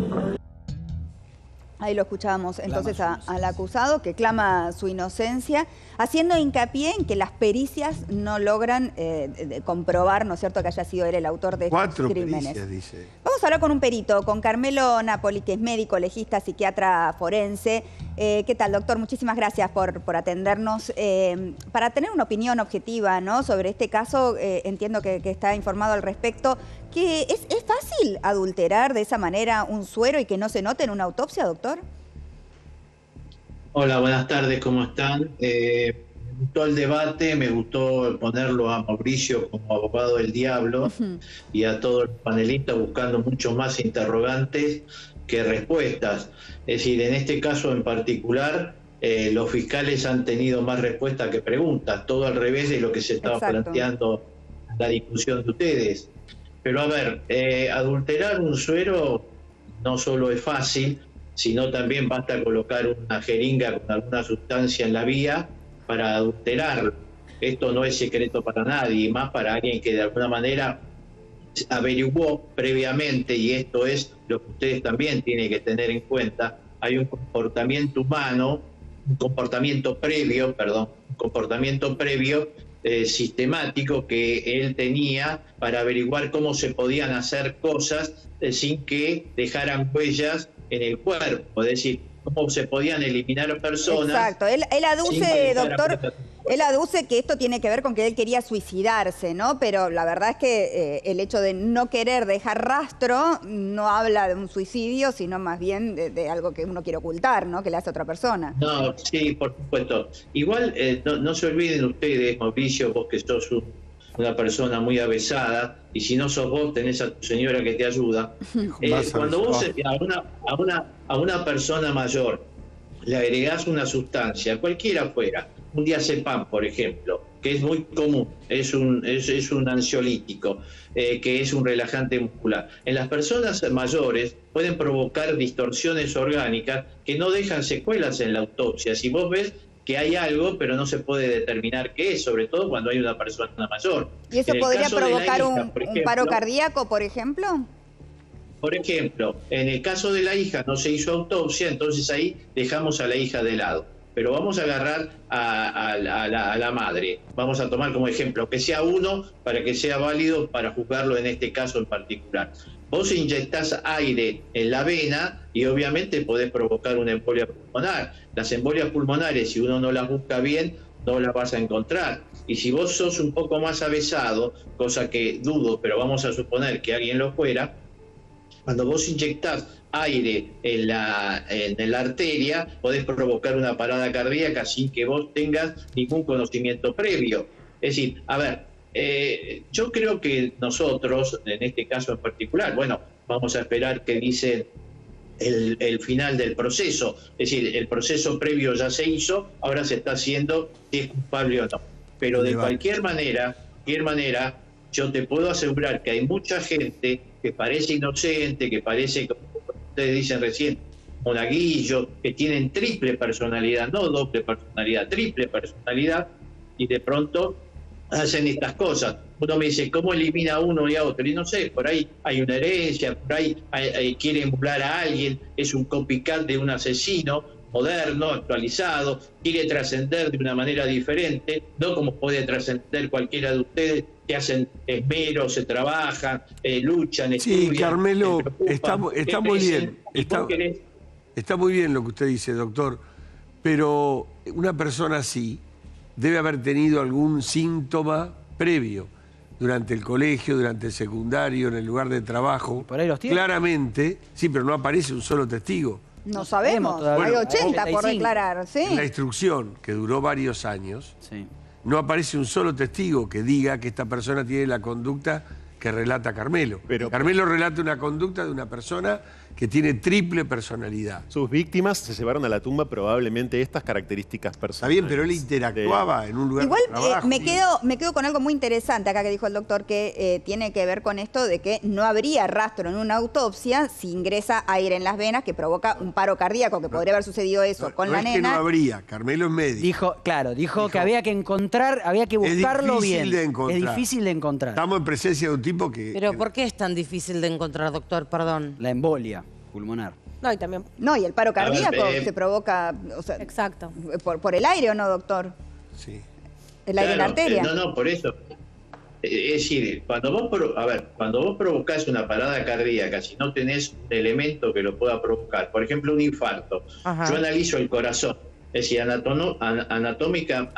Ahí lo escuchábamos entonces a, al acusado que clama su inocencia, haciendo hincapié en que las pericias no logran eh, de comprobar, ¿no es cierto?, que haya sido él el autor de Cuatro estos crímenes. Pericias, dice. Vamos a hablar con un perito, con Carmelo Napoli, que es médico, legista, psiquiatra forense. Eh, ¿Qué tal, doctor? Muchísimas gracias por, por atendernos. Eh, para tener una opinión objetiva, ¿no?, sobre este caso, eh, entiendo que, que está informado al respecto. ¿Que es, ¿Es fácil adulterar de esa manera un suero y que no se note en una autopsia, doctor? Hola, buenas tardes, ¿cómo están? Eh, me gustó el debate, me gustó ponerlo a Mauricio como abogado del diablo uh-huh. y a todos los panelistas buscando mucho más interrogantes que respuestas. Es decir, en este caso en particular, eh, los fiscales han tenido más respuestas que preguntas, todo al revés de lo que se estaba Exacto. planteando en la discusión de ustedes. Pero a ver, eh, adulterar un suero no solo es fácil, sino también basta colocar una jeringa con alguna sustancia en la vía para adulterarlo. Esto no es secreto para nadie, y más para alguien que de alguna manera averiguó previamente, y esto es lo que ustedes también tienen que tener en cuenta, hay un comportamiento humano, un comportamiento previo, perdón, un comportamiento previo Eh, sistemático que él tenía para averiguar cómo se podían hacer cosas eh, sin que dejaran huellas en el cuerpo, es decir, cómo se podían eliminar personas. Exacto, él, él aduce, doctor, él aduce que esto tiene que ver con que él quería suicidarse, ¿no? Pero la verdad es que eh, el hecho de no querer dejar rastro no habla de un suicidio, sino más bien de, de algo que uno quiere ocultar, ¿no? Que le hace a otra persona. No, sí, por supuesto. Igual, eh, no, no se olviden ustedes, Mauricio, vos que sos un, una persona muy avesada, y si no sos vos, tenés a tu señora que te ayuda. Eh, cuando vos a una, a, una, a una persona mayor le agregás una sustancia, cualquiera fuera, un diazepam, por ejemplo, que es muy común, es un, es, es un ansiolítico, eh, que es un relajante muscular. En las personas mayores pueden provocar distorsiones orgánicas que no dejan secuelas en la autopsia. Si vos ves que hay algo, pero no se puede determinar qué es, sobre todo cuando hay una persona mayor. ¿Y eso podría provocar hija, un, ejemplo, un paro cardíaco, por ejemplo? Por ejemplo, en el caso de la hija no se hizo autopsia, entonces ahí dejamos a la hija de lado. pero vamos a agarrar a, a, a, la, a la madre. Vamos a tomar como ejemplo que sea uno para que sea válido para juzgarlo en este caso en particular. Vos inyectás aire en la vena y obviamente podés provocar una embolia pulmonar. Las embolias pulmonares, si uno no las busca bien, no las vas a encontrar. Y si vos sos un poco más avesado, cosa que dudo, pero vamos a suponer que alguien lo fuera, cuando vos inyectás aire en la, en la arteria, podés provocar una parada cardíaca sin que vos tengas ningún conocimiento previo. Es decir, a ver, eh, yo creo que nosotros, en este caso en particular, bueno, vamos a esperar que dice el, el final del proceso. Es decir, el proceso previo ya se hizo, ahora se está haciendo si es culpable o no. Pero de cualquier manera, cualquier manera, yo te puedo asegurar que hay mucha gente que parece inocente, que parece, como ustedes dicen recién, monaguillo, que tienen triple personalidad, no doble personalidad, triple personalidad, y de pronto hacen estas cosas. Uno me dice, ¿cómo elimina a uno y a otro? Y no sé, por ahí hay una herencia, por ahí hay, hay, quiere emular a alguien, es un copycat de un asesino moderno, actualizado, quiere trascender de una manera diferente, no como puede trascender cualquiera de ustedes que hacen esmero, se trabajan, eh, luchan, estudian. Sí, Carmelo, está, está muy bien. Está, está muy bien lo que usted dice, doctor, pero una persona así debe haber tenido algún síntoma previo durante el colegio, durante el secundario, en el lugar de trabajo. ¿Por ahí los tiene? Claramente, sí, pero no aparece un solo testigo. No sabemos, bueno, hay ochenta por declarar, ¿sí? En la instrucción, que duró varios años, sí, no aparece un solo testigo que diga que esta persona tiene la conducta que relata Carmelo. Pero, Carmelo relata una conducta de una persona que tiene triple personalidad. Sus víctimas se llevaron a la tumba probablemente estas características personales. Está bien, pero él interactuaba de... en un lugar Igual, de trabajo. Eh, me, quedo, me quedo con algo muy interesante acá que dijo el doctor, que eh, tiene que ver con esto de que no habría rastro en una autopsia si ingresa aire en las venas que provoca un paro cardíaco, que podría haber sucedido eso no, con no la es nena. Que no habría, Carmelo es médico. Dijo, claro, dijo, dijo que había que encontrar, había que buscarlo es bien. De encontrar. Es difícil de encontrar. Estamos en presencia de un tipo que... Pero que... ¿por qué es tan difícil de encontrar, doctor? Perdón. La embolia pulmonar. No, y también. No, y el paro cardíaco ver, eh, se provoca, o sea, exacto. Por, por el aire, ¿o no, doctor? Sí. El aire claro, en la arteria. No, no, por eso. Es decir, cuando vos, a ver, cuando vos provocás una parada cardíaca, si no tenés un elemento que lo pueda provocar, por ejemplo, un infarto, Ajá. yo analizo el corazón, es decir, anatomo, anatómica,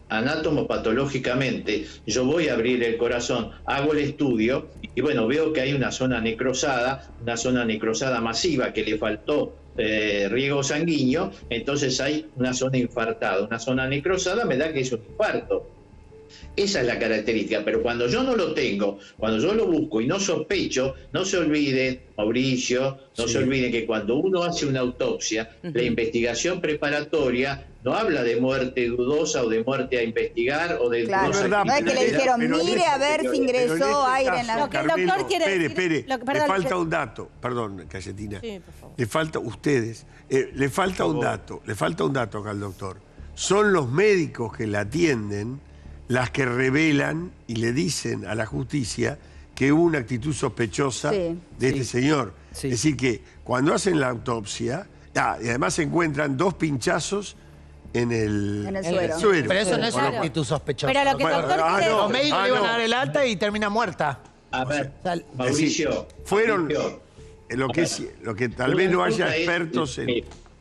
anatomopatológicamente, yo voy a abrir el corazón, hago el estudio y bueno, veo que hay una zona necrosada, una zona necrosada masiva que le faltó eh, riego sanguíneo, entonces hay una zona infartada, una zona necrosada me da que es un infarto. Esa es la característica, pero cuando yo no lo tengo, cuando yo lo busco y no sospecho, no se olviden, Mauricio, no sí. se olviden que cuando uno hace una autopsia, uh-huh. la investigación preparatoria no habla de muerte dudosa o de muerte a investigar o de claro, dudosa. No es que le dijeron, pero mire este, a ver si ingresó este aire caso, en la... Lo que el doctor quiere espere, decir... espere, lo que, perdón, le falta que... un dato, perdón, Cayetina. Sí, por favor. Le falta, ustedes, eh, le falta un dato, le falta un dato acá al doctor. Son los médicos que la atienden las que revelan y le dicen a la justicia que hubo una actitud sospechosa sí, de sí, este señor. Sí. Es decir, que cuando hacen la autopsia, ah, y además se encuentran dos pinchazos en el, en el suero. El suero. Pero eso no es claro. una actitud sospechosa. Pero lo que bueno, doctor ah, quiere... no, Los médicos ah, le iban no. a dar el alta y termina muerta. A ver, o sea, Mauricio. Es decir, fueron Mauricio, lo que, es, lo que tal vez no haya expertos en...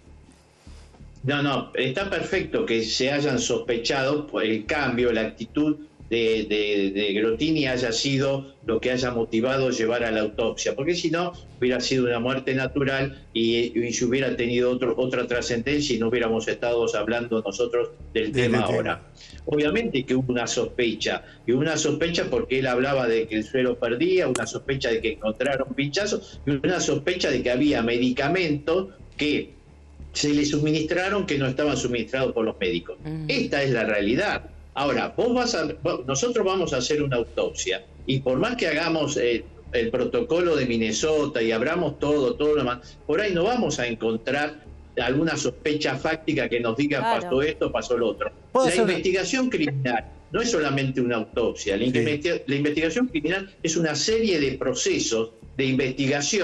No, no, está perfecto que se hayan sospechado por el cambio, la actitud de, de, de Grottini haya sido lo que haya motivado llevar a la autopsia, porque si no hubiera sido una muerte natural y, y se hubiera tenido otro, otra trascendencia y no hubiéramos estado hablando nosotros del de tema ahora. Tema. Obviamente que hubo una sospecha, y una sospecha porque él hablaba de que el suelo perdía, una sospecha de que encontraron pinchazos y una sospecha de que había medicamentos que se le suministraron que no estaban suministrados por los médicos. Uh-huh. Esta es la realidad. Ahora, vos vas a, vos, nosotros vamos a hacer una autopsia y por más que hagamos eh, el protocolo de Minnesota y abramos todo, todo lo demás, por ahí no vamos a encontrar alguna sospecha fáctica que nos diga claro. pasó esto, pasó lo otro. La ser... investigación criminal no es solamente una autopsia, la, sí. investi la investigación criminal es una serie de procesos de investigación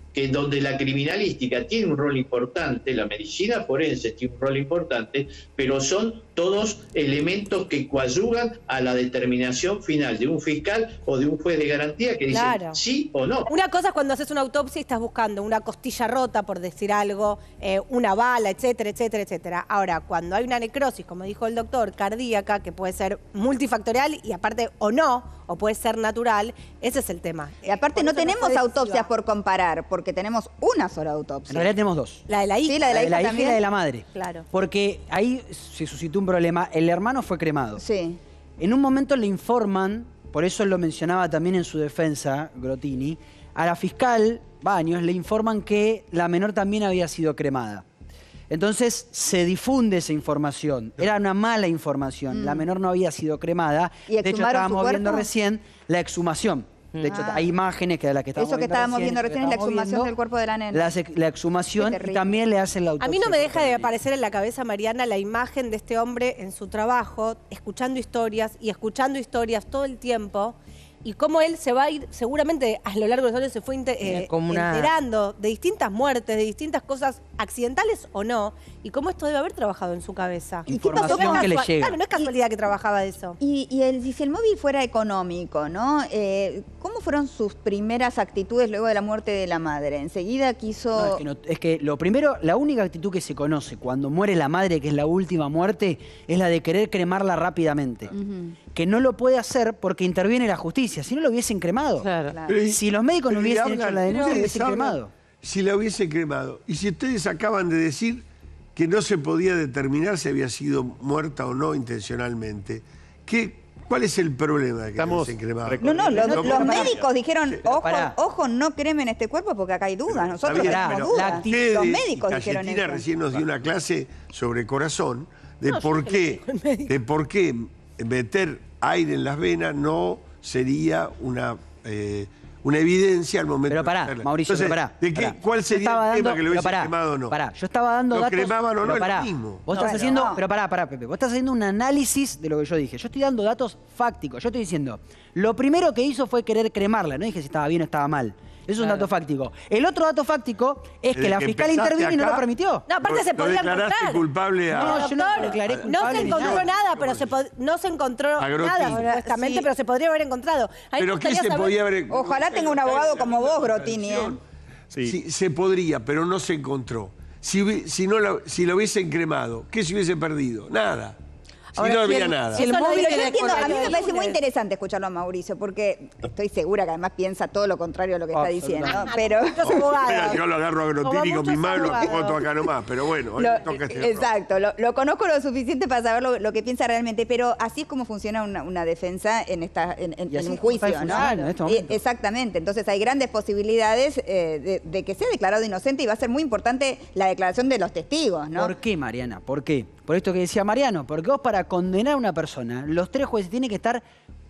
que donde la criminalística tiene un rol importante, la medicina forense tiene un rol importante, pero son todos elementos que coadyuvan a la determinación final de un fiscal o de un juez de garantía que dice Claro. sí o no. Una cosa es cuando haces una autopsia y estás buscando una costilla rota, por decir algo, eh, una bala, etcétera, etcétera, etcétera. Ahora, cuando hay una necrosis, como dijo el doctor, cardíaca, que puede ser multifactorial y aparte o no, o puede ser natural, ese es el tema. Y aparte no tenemos autopsias por comparar, porque tenemos una sola autopsia. En realidad tenemos dos. La de la hija. Sí, la de la, hija, hija también. y la de la madre. Claro. Porque ahí se suscitó un problema. El hermano fue cremado. Sí. En un momento le informan, por eso lo mencionaba también en su defensa, Grotini, a la fiscal Baños le informan que la menor también había sido cremada. Entonces se difunde esa información. Era una mala información. Mm. La menor no había sido cremada. ¿Y de hecho, estábamos viendo cuerpo? recién la exhumación. De hecho, Ah. hay imágenes que de las que estábamos Eso que viendo estábamos recién, viendo recién es la exhumación viendo, del cuerpo de la nena. La, la exhumación y también le hacen la autopsia. A mí no me deja de aparecer en la cabeza, Mariana, la imagen de este hombre en su trabajo, escuchando historias y escuchando historias todo el tiempo, y cómo él se va a ir, seguramente a lo largo de los años se fue eh, Como una- enterando de distintas muertes, de distintas cosas, accidentales o no, y cómo esto debe haber trabajado en su cabeza. ¿Y qué pasó Información con que le Casual- llega. Claro, no es casualidad que trabajaba de eso. Y, y el, y si el móvil fuera económico, ¿no? Eh, ¿Cómo fueron sus primeras actitudes luego de la muerte de la madre? Enseguida quiso... No, es, que no- es que lo primero, la única actitud que se conoce cuando muere la madre, que es la última muerte, es la de querer cremarla rápidamente. Ujú. Que no lo puede hacer porque interviene la justicia. Si no lo hubiesen cremado. Claro. Claro. Pero y- Si los médicos no pero y hubiesen hablan- hecho la denuncia, lo ustedes hubiesen hablan cremado. Si la hubiese cremado. Y si ustedes acaban de decir que no se podía determinar si había sido muerta o no intencionalmente, ¿qué, ¿cuál es el problema de que Estamos la hubiesen cremado? No, no, los, No, los pará. médicos dijeron, ojo, pará. ojo, no cremen este cuerpo porque acá hay dudas. Nosotros Está bien, tenemos pero dudas. la ustedes, Los y médicos dijeron Cayetina eso. recién nos dio una clase sobre corazón de por qué, de por qué meter aire en las venas no sería una, eh, una evidencia al momento Pero pará, de hacerla. Mauricio, Entonces, pero pará. ¿de qué, pará. ¿cuál Yo sería estaba el tema dando- que lo pero hubiese pará, quemado o no? Pará, yo estaba dando Lo datos... cremaban o no, pero es lo pará, mismo. Vos No, estás bueno, haciendo... no. Pero pará, pará, Pepe. Vos estás haciendo un análisis de lo que yo dije. Yo estoy dando datos fácticos. Yo estoy diciendo, lo primero que hizo fue querer cremarla. No dije si estaba bien o estaba mal. Eso es un dato fáctico. El otro dato fáctico es que Desde la que fiscal empezaste intervino y no acá, lo permitió. No, aparte Lo- se lo podría declaraste encontrar. culpable a- No, yo no Doctor, lo declaré no culpable se ni encontró nada. nada, pero se pod- no se encontró A Grotti. nada Ahora, supuestamente, sí. pero se podría haber encontrado. A mí me ¿Pero qué gustaría se saber- podía haber encontrado? Ojalá tenga un abogado como vos, Grotini, ¿eh? Sí. Sí, se podría, pero no se encontró. Si, hubi- si, no la, si lo hubiesen cremado, ¿qué se hubiese perdido? Nada. Si Ahora, no si había el- nada. si el Eso lo móvil digo, Yo yo era entiendo, con a mí me el parece muy lunes. interesante escucharlo a Mauricio, porque estoy segura que además piensa todo lo contrario a lo que está diciendo, Absolutamente. pero... Muchos abogados. Mira, yo lo agarro a Grotini Como con muchos mi mano y lo abogados. foto acá nomás, pero bueno, hoy Lo- me toca este error. exacto, lo, lo conozco lo suficiente para saber lo, lo que piensa realmente, pero así es como funciona una, una defensa en, esta, en, en- Y así en un es como está juicio, ¿no? funcionando en este momento. Eh, exactamente, entonces hay grandes posibilidades eh, de, de que sea declarado inocente y va a ser muy importante la declaración de los testigos, ¿no? ¿Por qué, Mariana? ¿Por qué? Por esto que decía Mariano, porque vos para condenar a una persona, los tres jueces tienen que estar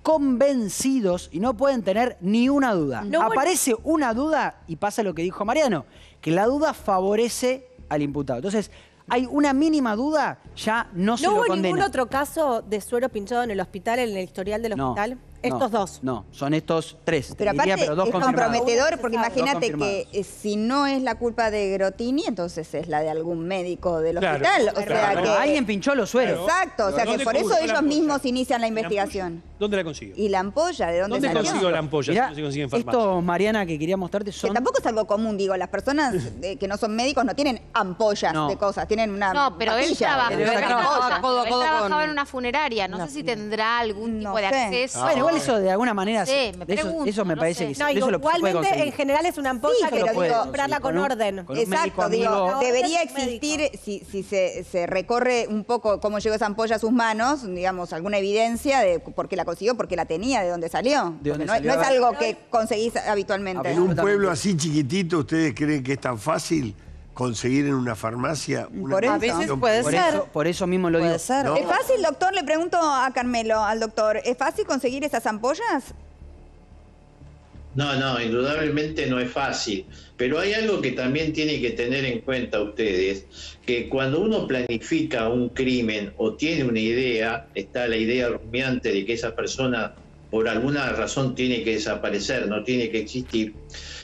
convencidos y no pueden tener ni una duda. No, bueno. Aparece una duda y pasa lo que dijo Mariano, que la duda favorece al imputado. Entonces, hay una mínima duda, ya no se ¿No lo hubo condena. ningún otro caso de suero pinchado en el hospital, en el historial del No, hospital? no, Estos dos. No, son estos tres. te Pero diría, aparte pero dos es confirmados. comprometedor porque Dos imagínate que confirmados. eh, si no es la culpa de Grotini, entonces es la de algún médico del Claro, hospital. O claro. sea que... Alguien pinchó los sueros. Exacto, o sea que ¿Dónde por eso consiguió la ellos ampolla? mismos inician la ¿La ampolla? investigación. ¿Dónde la consiguió? ¿Y la ampolla? ¿De dónde, ¿Dónde salió? consiguió la ampolla? Mirá, si no se consigue en farmacia. esto, Mariana, que quería mostrarte Que son... tampoco es algo común, digo, las personas eh, que no son médicos no tienen ampollas No. de cosas, tienen una No, pero él patilla, trabaja, pero él usan trabajaba ampollas. codo a él codo trabajaba con- en una funeraria. No, sé si tendrá algún No tipo de sé. acceso. Bueno, igual eso de alguna manera... Sí, se- me de eso, pregunto, eso me no parece sé. que No, sí, eso lo se puede igualmente conseguir. en general es una ampolla Sí, que pero lo puede digo, comprarla con, con un- orden. con un médico Exacto, amigo. digo, No, debería es un médico. existir, si, si se, se recorre un poco cómo llegó esa ampolla a sus manos, digamos, alguna evidencia de por qué la consiguió, por qué la tenía, de dónde salió. De dónde Porque no, salió. no es algo que conseguís habitualmente. En un pueblo así chiquitito, ¿ustedes creen que es tan fácil conseguir en una farmacia una Por eso. A veces medicación? puede Por ser. eso, por eso mismo lo Puede digo. ser. No. ¿Es fácil, doctor? Le pregunto a Carmelo, al doctor, ¿es fácil conseguir esas ampollas? No, no, indudablemente no es fácil, pero hay algo que también tienen que tener en cuenta ustedes, que cuando uno planifica un crimen o tiene una idea, está la idea rumiante de que esa persona por alguna razón tiene que desaparecer, no tiene que existir,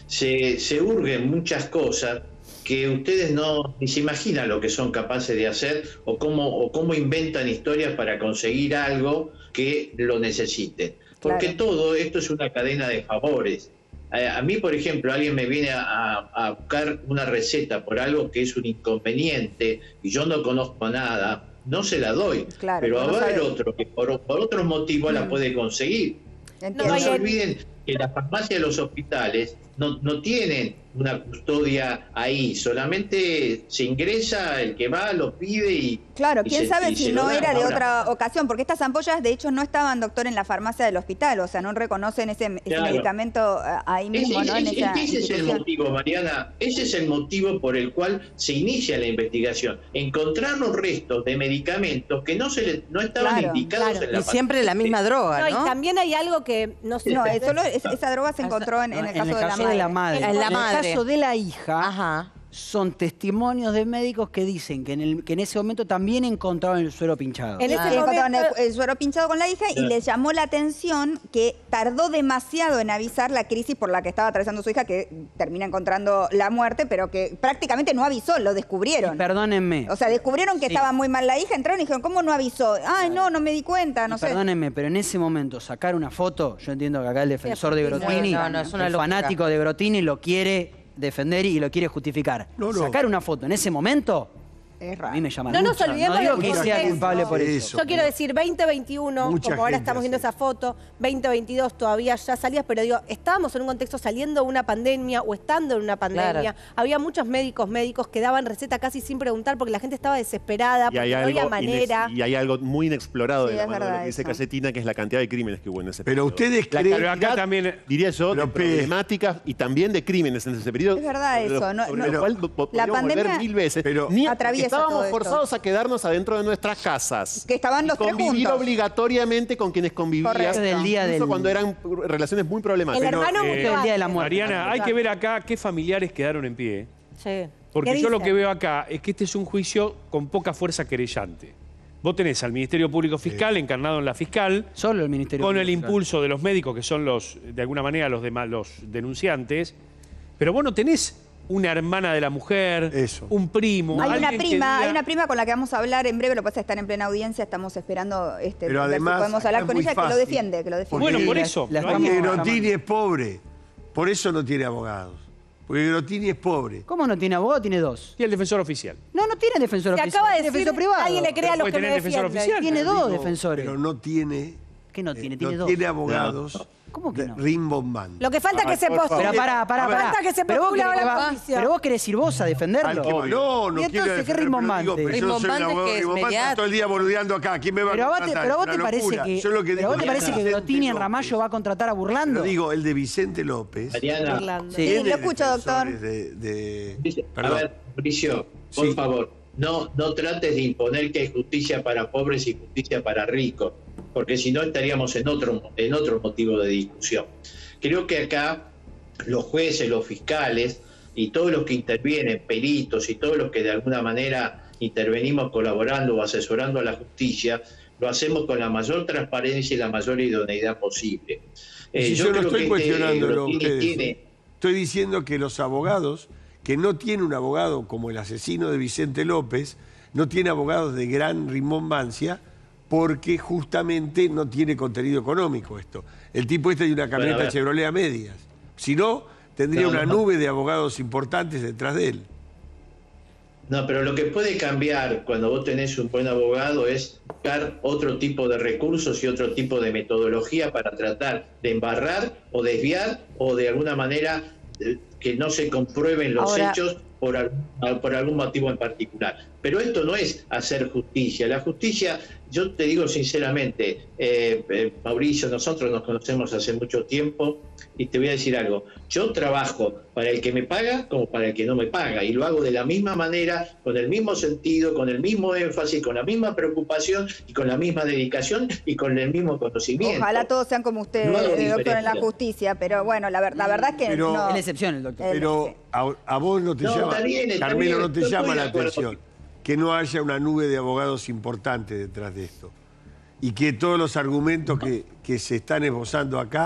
se, se hurguen muchas cosas que ustedes no ni se imaginan lo que son capaces de hacer o cómo, o cómo inventan historias para conseguir algo que lo necesiten. Porque claro, todo esto es una cadena de favores. A, a mí, por ejemplo, alguien me viene a, a buscar una receta por algo que es un inconveniente y yo no conozco nada, no se la doy. Claro, pero a ver otro que por, por otros motivos mm. la puede conseguir. Entiendo. No se olviden que las farmacias de los hospitales no, no tienen una custodia ahí, solamente se ingresa, el que va lo pide y... Claro, y quién se, sabe y si no era de Ahora, otra ocasión, porque estas ampollas de hecho no estaban, doctor, en la farmacia del hospital, o sea, no reconocen ese, ese claro. medicamento ahí mismo, ese, ¿no? Ese, en esa ese es el motivo, Mariana, ese es el motivo por el cual se inicia la investigación, encontrar los restos de medicamentos que no se le, no estaban claro, indicados claro. en la Y siempre la misma droga, ¿no? No, y también hay algo que no sé. No, solo esa, esa droga se encontró en, en el caso, en el caso de, la de la madre. En, en, la en madre. el caso de la hija, Ajá. son testimonios de médicos que dicen que en, el, que en ese momento también encontraban el suero pinchado. En ese ah. momento encontraban el, el suero pinchado con la hija y les llamó la atención que tardó demasiado en avisar la crisis por la que estaba atravesando su hija, que termina encontrando la muerte, pero que prácticamente no avisó, lo descubrieron. Y perdónenme. O sea, descubrieron que sí. estaba muy mal la hija, entraron y dijeron, ¿cómo no avisó? Ay, no, no me di cuenta, no y sé. Perdónenme, pero en ese momento sacar una foto, yo entiendo que acá el defensor sí, de Grottini, no, no, es una el locura. fanático de Grottini lo quiere defender y lo quiere justificar. No, no. Sacar una foto en ese momento, es raro. A mí me llama No mucho. nos olvidemos no digo de que sea culpable no, por eso. Yo quiero decir, veinte veintiuno, Mucha como ahora estamos hace. viendo esa foto, veinte veintidós todavía ya salías, pero digo, estábamos en un contexto saliendo de una pandemia o estando en una pandemia. Claro. Había muchos médicos, médicos que daban receta casi sin preguntar porque la gente estaba desesperada, porque no había manera. Y hay algo muy inexplorado sí, de la mano de lo que dice eso. Casetina, que es la cantidad de crímenes que hubo en ese Pero periodo. ustedes la creen... Pero acá también... Diría yo, de problemáticas y también de crímenes en ese periodo. Es verdad eso. No, sobre no, lo cual la pandemia volver mil veces. Pero Ni atraviesa estábamos todo esto. forzados a quedarnos adentro de nuestras casas. Que estaban los y convivir tres juntos. obligatoriamente con quienes convivían. Correcto. Del día incluso del... cuando eran relaciones muy problemáticas. El hermano Pero, murió eh, el día de la muerte. Mariana, hay que ver acá qué familiares quedaron en pie. Sí. Porque yo lo que veo acá es que este es un juicio con poca fuerza querellante. Vos tenés al Ministerio Público Fiscal, sí. encarnado en la fiscal, solo el Ministerio con Público el Fiscal. impulso de los médicos, que son los, de alguna manera, los, demás, los denunciantes. Pero vos no tenés una hermana de la mujer, Eso. un primo. Hay una alguien prima, que diga... hay una prima con la que vamos a hablar en breve, lo que pasa es que están en plena audiencia, estamos esperando este, Pero ver si además, podemos hablar es con muy ella, fácil, que lo defiende, que lo defiende. Bueno, por la- eso. la lo estamos hay- Porque llamando. Grottini es pobre. Por eso no tiene abogados. Porque Grottini es pobre. ¿Cómo no tiene abogado? Tiene dos. Y el defensor oficial. No, no tiene defensor Se oficial. acaba de tiene decir, defensor privado. nadie le cree a Pero los puede que me tener defensor defienden. oficial. Tiene Pero dos digo, defensores. Pero no tiene... ¿Qué no tiene? eh, Tiene no dos. tiene abogados. ¿Cómo que de no? rimbombante. Lo que falta es que se por favor. postule. Pero pará, pará, pará. Falta que se pero, vos postule querés, ahora va- la justicia. pero vos querés ir vos a Al defenderlo. que- no, no ¿Y quiero entonces qué defenderlo, pero rimbombante? digo, pero yo soy un Rimbombante abogado que es rimbombante, mediático. todo el día boludeando acá. ¿Quién me va a Pero a vos te, contratar? pero a vos Es te una parece locura. que, Yo lo que pero digo a vos te es parece que Vicente Grottini en López. Ramallo va a contratar a Burlando. Pero digo, el de Vicente López. Mariana, Irlanda. Sí, tiene lo escucho, doctor. defensores De, de- dice- a Perdón. ver, Mauricio, por Sí. favor, no, no trates de imponer que hay justicia para pobres y justicia para ricos, porque si no estaríamos en otro, en otro motivo de discusión. Creo que acá los jueces, los fiscales y todos los que intervienen, peritos y todos los que de alguna manera intervenimos colaborando o asesorando a la justicia, lo hacemos con la mayor transparencia y la mayor idoneidad posible. Eh, Si yo, no creo estoy que cuestionándolo a Grottini ustedes. tiene- Estoy diciendo que los abogados, que no tiene un abogado como el asesino de Vicente López, no tiene abogados de gran rimbombancia porque justamente no tiene contenido económico esto. El tipo este de una camioneta Bueno, a ver. Chevrolet a medias. Si no, tendría No, una no. nube de abogados importantes detrás de él. No, pero lo que puede cambiar cuando vos tenés un buen abogado es buscar otro tipo de recursos y otro tipo de metodología para tratar de embarrar o desviar o de alguna manera eh, que no se comprueben los Ahora- hechos por, al- por algún motivo en particular. Pero esto no es hacer justicia. La justicia, yo te digo sinceramente, eh, eh, Mauricio, nosotros nos conocemos hace mucho tiempo y te voy a decir algo. Yo trabajo para el que me paga como para el que no me paga y lo hago de la misma manera, con el mismo sentido, con el mismo énfasis, con la misma preocupación y con la misma dedicación y con el mismo conocimiento. Ojalá todos sean como usted, No hago eh, doctor, en la diferencia. justicia, pero bueno, la, ver- la verdad es que Pero- no. Es la excepción el doctor. Eh, Pero sí. a, a vos no te No, llama, está bien, está Carmelo, bien, no te yo llama estoy la de acuerdo. atención que no haya una nube de abogados importantes detrás de esto. Y que todos los argumentos que, que se están esbozando acá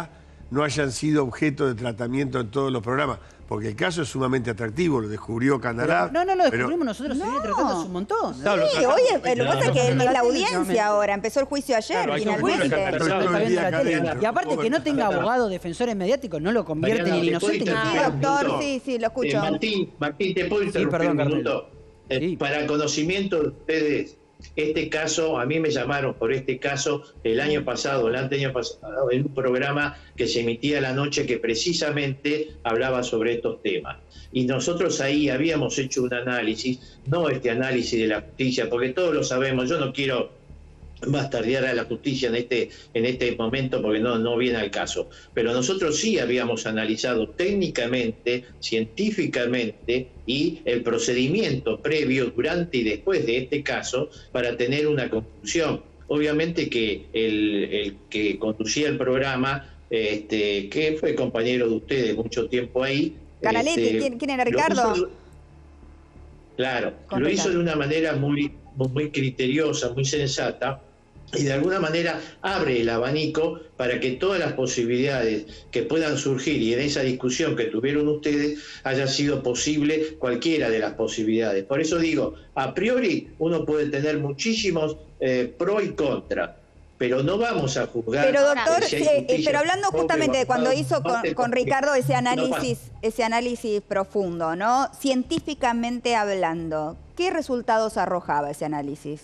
no hayan sido objeto de tratamiento en todos los programas. Porque el caso es sumamente atractivo, lo descubrió Canalá. No, no lo descubrimos pero... nosotros, se viene tratando hace un montón. Sí, hoy es, lo que pasa es que es la audiencia ahora, empezó el juicio ayer, claro, finalmente. Y aparte que no tenga abogados, defensores mediáticos, no lo convierte en inocente. Sí, doctor, sí, sí, lo escucho. Eh, Martín, Martín, te puedo interrumpir un minuto. Eh, sí. Para conocimiento de ustedes, este caso, a mí me llamaron por este caso el año pasado, el año pasado, en un programa que se emitía a la noche que precisamente hablaba sobre estos temas. Y nosotros ahí habíamos hecho un análisis, no este análisis de la justicia, porque todos lo sabemos, yo no quiero bastardear a la justicia en este, en este momento porque no, no viene al caso. Pero nosotros sí habíamos analizado técnicamente, científicamente y el procedimiento previo, durante y después de este caso para tener una conclusión. Obviamente que el, el que conducía el programa, este, que fue compañero de ustedes mucho tiempo ahí. Canaletti, este, ¿quién, ¿quién era Ricardo? Hizo, claro, Con lo Ricardo. hizo de una manera muy, muy criteriosa, muy sensata. Y de alguna manera abre el abanico para que todas las posibilidades que puedan surgir y en esa discusión que tuvieron ustedes haya sido posible cualquiera de las posibilidades. Por eso digo, a priori uno puede tener muchísimos eh, pro y contra, pero no vamos a juzgar. Pero doctor, si eh, pero hablando justamente de cuando hizo con, con Ricardo ese análisis, ese análisis profundo, ¿no? Científicamente hablando, ¿qué resultados arrojaba ese análisis?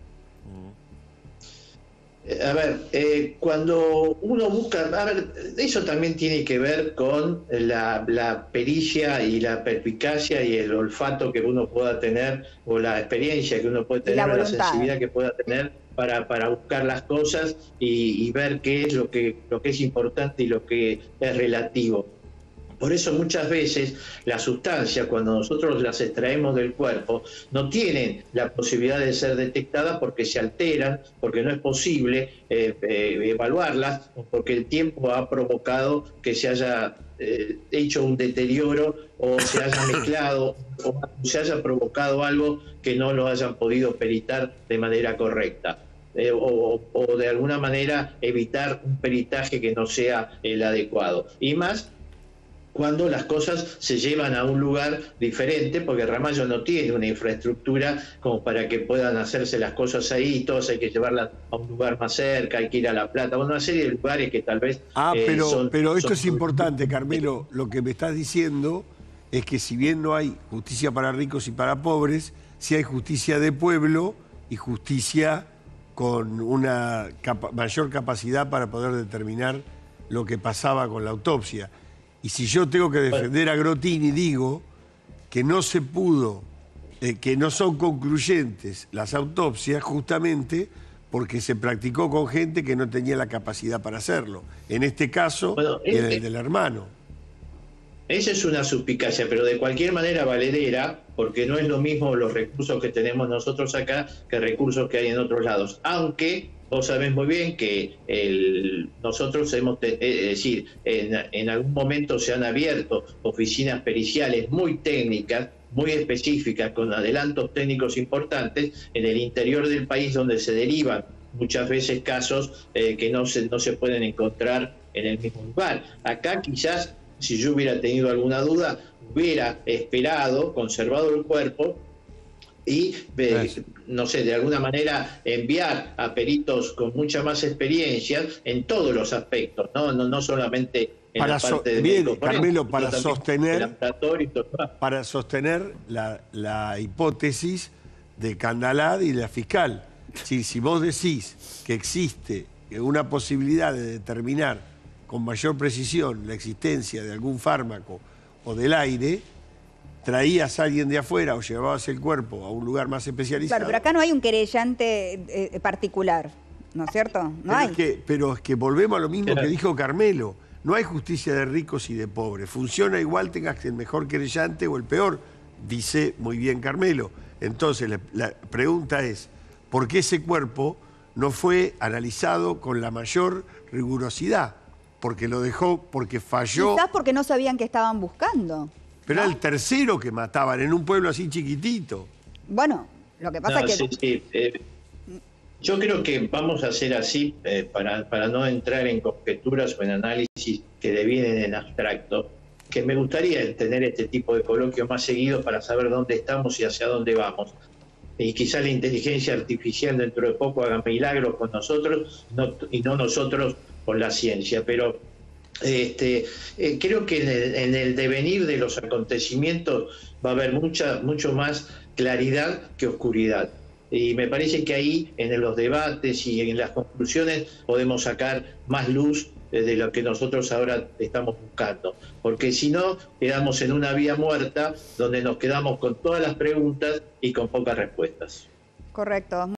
A ver, eh, cuando uno busca, a ver, eso también tiene que ver con la, la pericia y la perspicacia y el olfato que uno pueda tener, o la experiencia que uno puede tener, la o la sensibilidad que pueda tener para, para buscar las cosas y, y ver qué es lo que, lo que es importante y lo que es relativo. Por eso muchas veces las sustancias, cuando nosotros las extraemos del cuerpo, no tienen la posibilidad de ser detectadas porque se alteran, porque no es posible eh, eh, evaluarlas, porque el tiempo ha provocado que se haya eh, hecho un deterioro o se haya mezclado o se haya provocado algo que no lo hayan podido peritar de manera correcta. Eh, o, o de alguna manera evitar un peritaje que no sea el adecuado. Y más cuando las cosas se llevan a un lugar diferente, porque Ramallo no tiene una infraestructura como para que puedan hacerse las cosas ahí, y todas hay que llevarlas a un lugar más cerca, hay que ir a La Plata, una serie de lugares que tal vez... Ah, eh, pero, son, pero esto son... es importante, Carmelo, lo que me estás diciendo es que si bien no hay justicia para ricos y para pobres, sí hay justicia de pueblo y justicia con una capa- mayor capacidad para poder determinar lo que pasaba con la autopsia. Y si yo tengo que defender a Grotini, digo que no se pudo, eh, que no son concluyentes las autopsias justamente porque se practicó con gente que no tenía la capacidad para hacerlo. En este caso, bueno, es, en el del hermano. Esa es una suspicacia, pero de cualquier manera valedera, porque no es lo mismo los recursos que tenemos nosotros acá que recursos que hay en otros lados. Aunque... vos sabés muy bien que el, nosotros hemos, es decir, en, en algún momento se han abierto oficinas periciales muy técnicas, muy específicas, con adelantos técnicos importantes en el interior del país, donde se derivan muchas veces casos eh, que no se, no se pueden encontrar en el mismo lugar. Acá quizás, si yo hubiera tenido alguna duda, hubiera esperado, conservado el cuerpo, y, eh, no sé, de alguna manera enviar a peritos con mucha más experiencia en todos los aspectos, no, no, no solamente en para la parte so de bien, médico, Carmelo, para sostener, todo. para sostener la, la hipótesis de Candalad y de la fiscal. Si, si vos decís que existe una posibilidad de determinar con mayor precisión la existencia de algún fármaco o del aire, traías a alguien de afuera o llevabas el cuerpo a un lugar más especializado. Claro, pero acá no hay un querellante eh, particular, ¿no es cierto? No pero hay. Es que, pero es que volvemos a lo mismo que dijo Carmelo. No hay justicia de ricos y de pobres. Funciona igual, tengas el mejor querellante o el peor, dice muy bien Carmelo. Entonces, la, la pregunta es, ¿por qué ese cuerpo no fue analizado con la mayor rigurosidad? Porque lo dejó, porque falló. Quizás porque no sabían que estaban buscando. Pero ¿no? Era el tercero que mataban en un pueblo así chiquitito. Bueno, lo que pasa no, es que... Sí, sí, eh, Yo creo que vamos a hacer así, eh, para, para no entrar en conjeturas o en análisis que devienen en abstracto, que me gustaría tener este tipo de coloquios más seguidos para saber dónde estamos y hacia dónde vamos. Y quizá la inteligencia artificial dentro de poco haga milagros con nosotros no, y no nosotros con la ciencia. Pero este, eh, creo que en el, en el devenir de los acontecimientos va a haber mucha, mucho más claridad que oscuridad. Y me parece que ahí, en los debates y en las conclusiones, podemos sacar más luz de lo que nosotros ahora estamos buscando. Porque si no, quedamos en una vía muerta donde nos quedamos con todas las preguntas y con pocas respuestas. Correcto.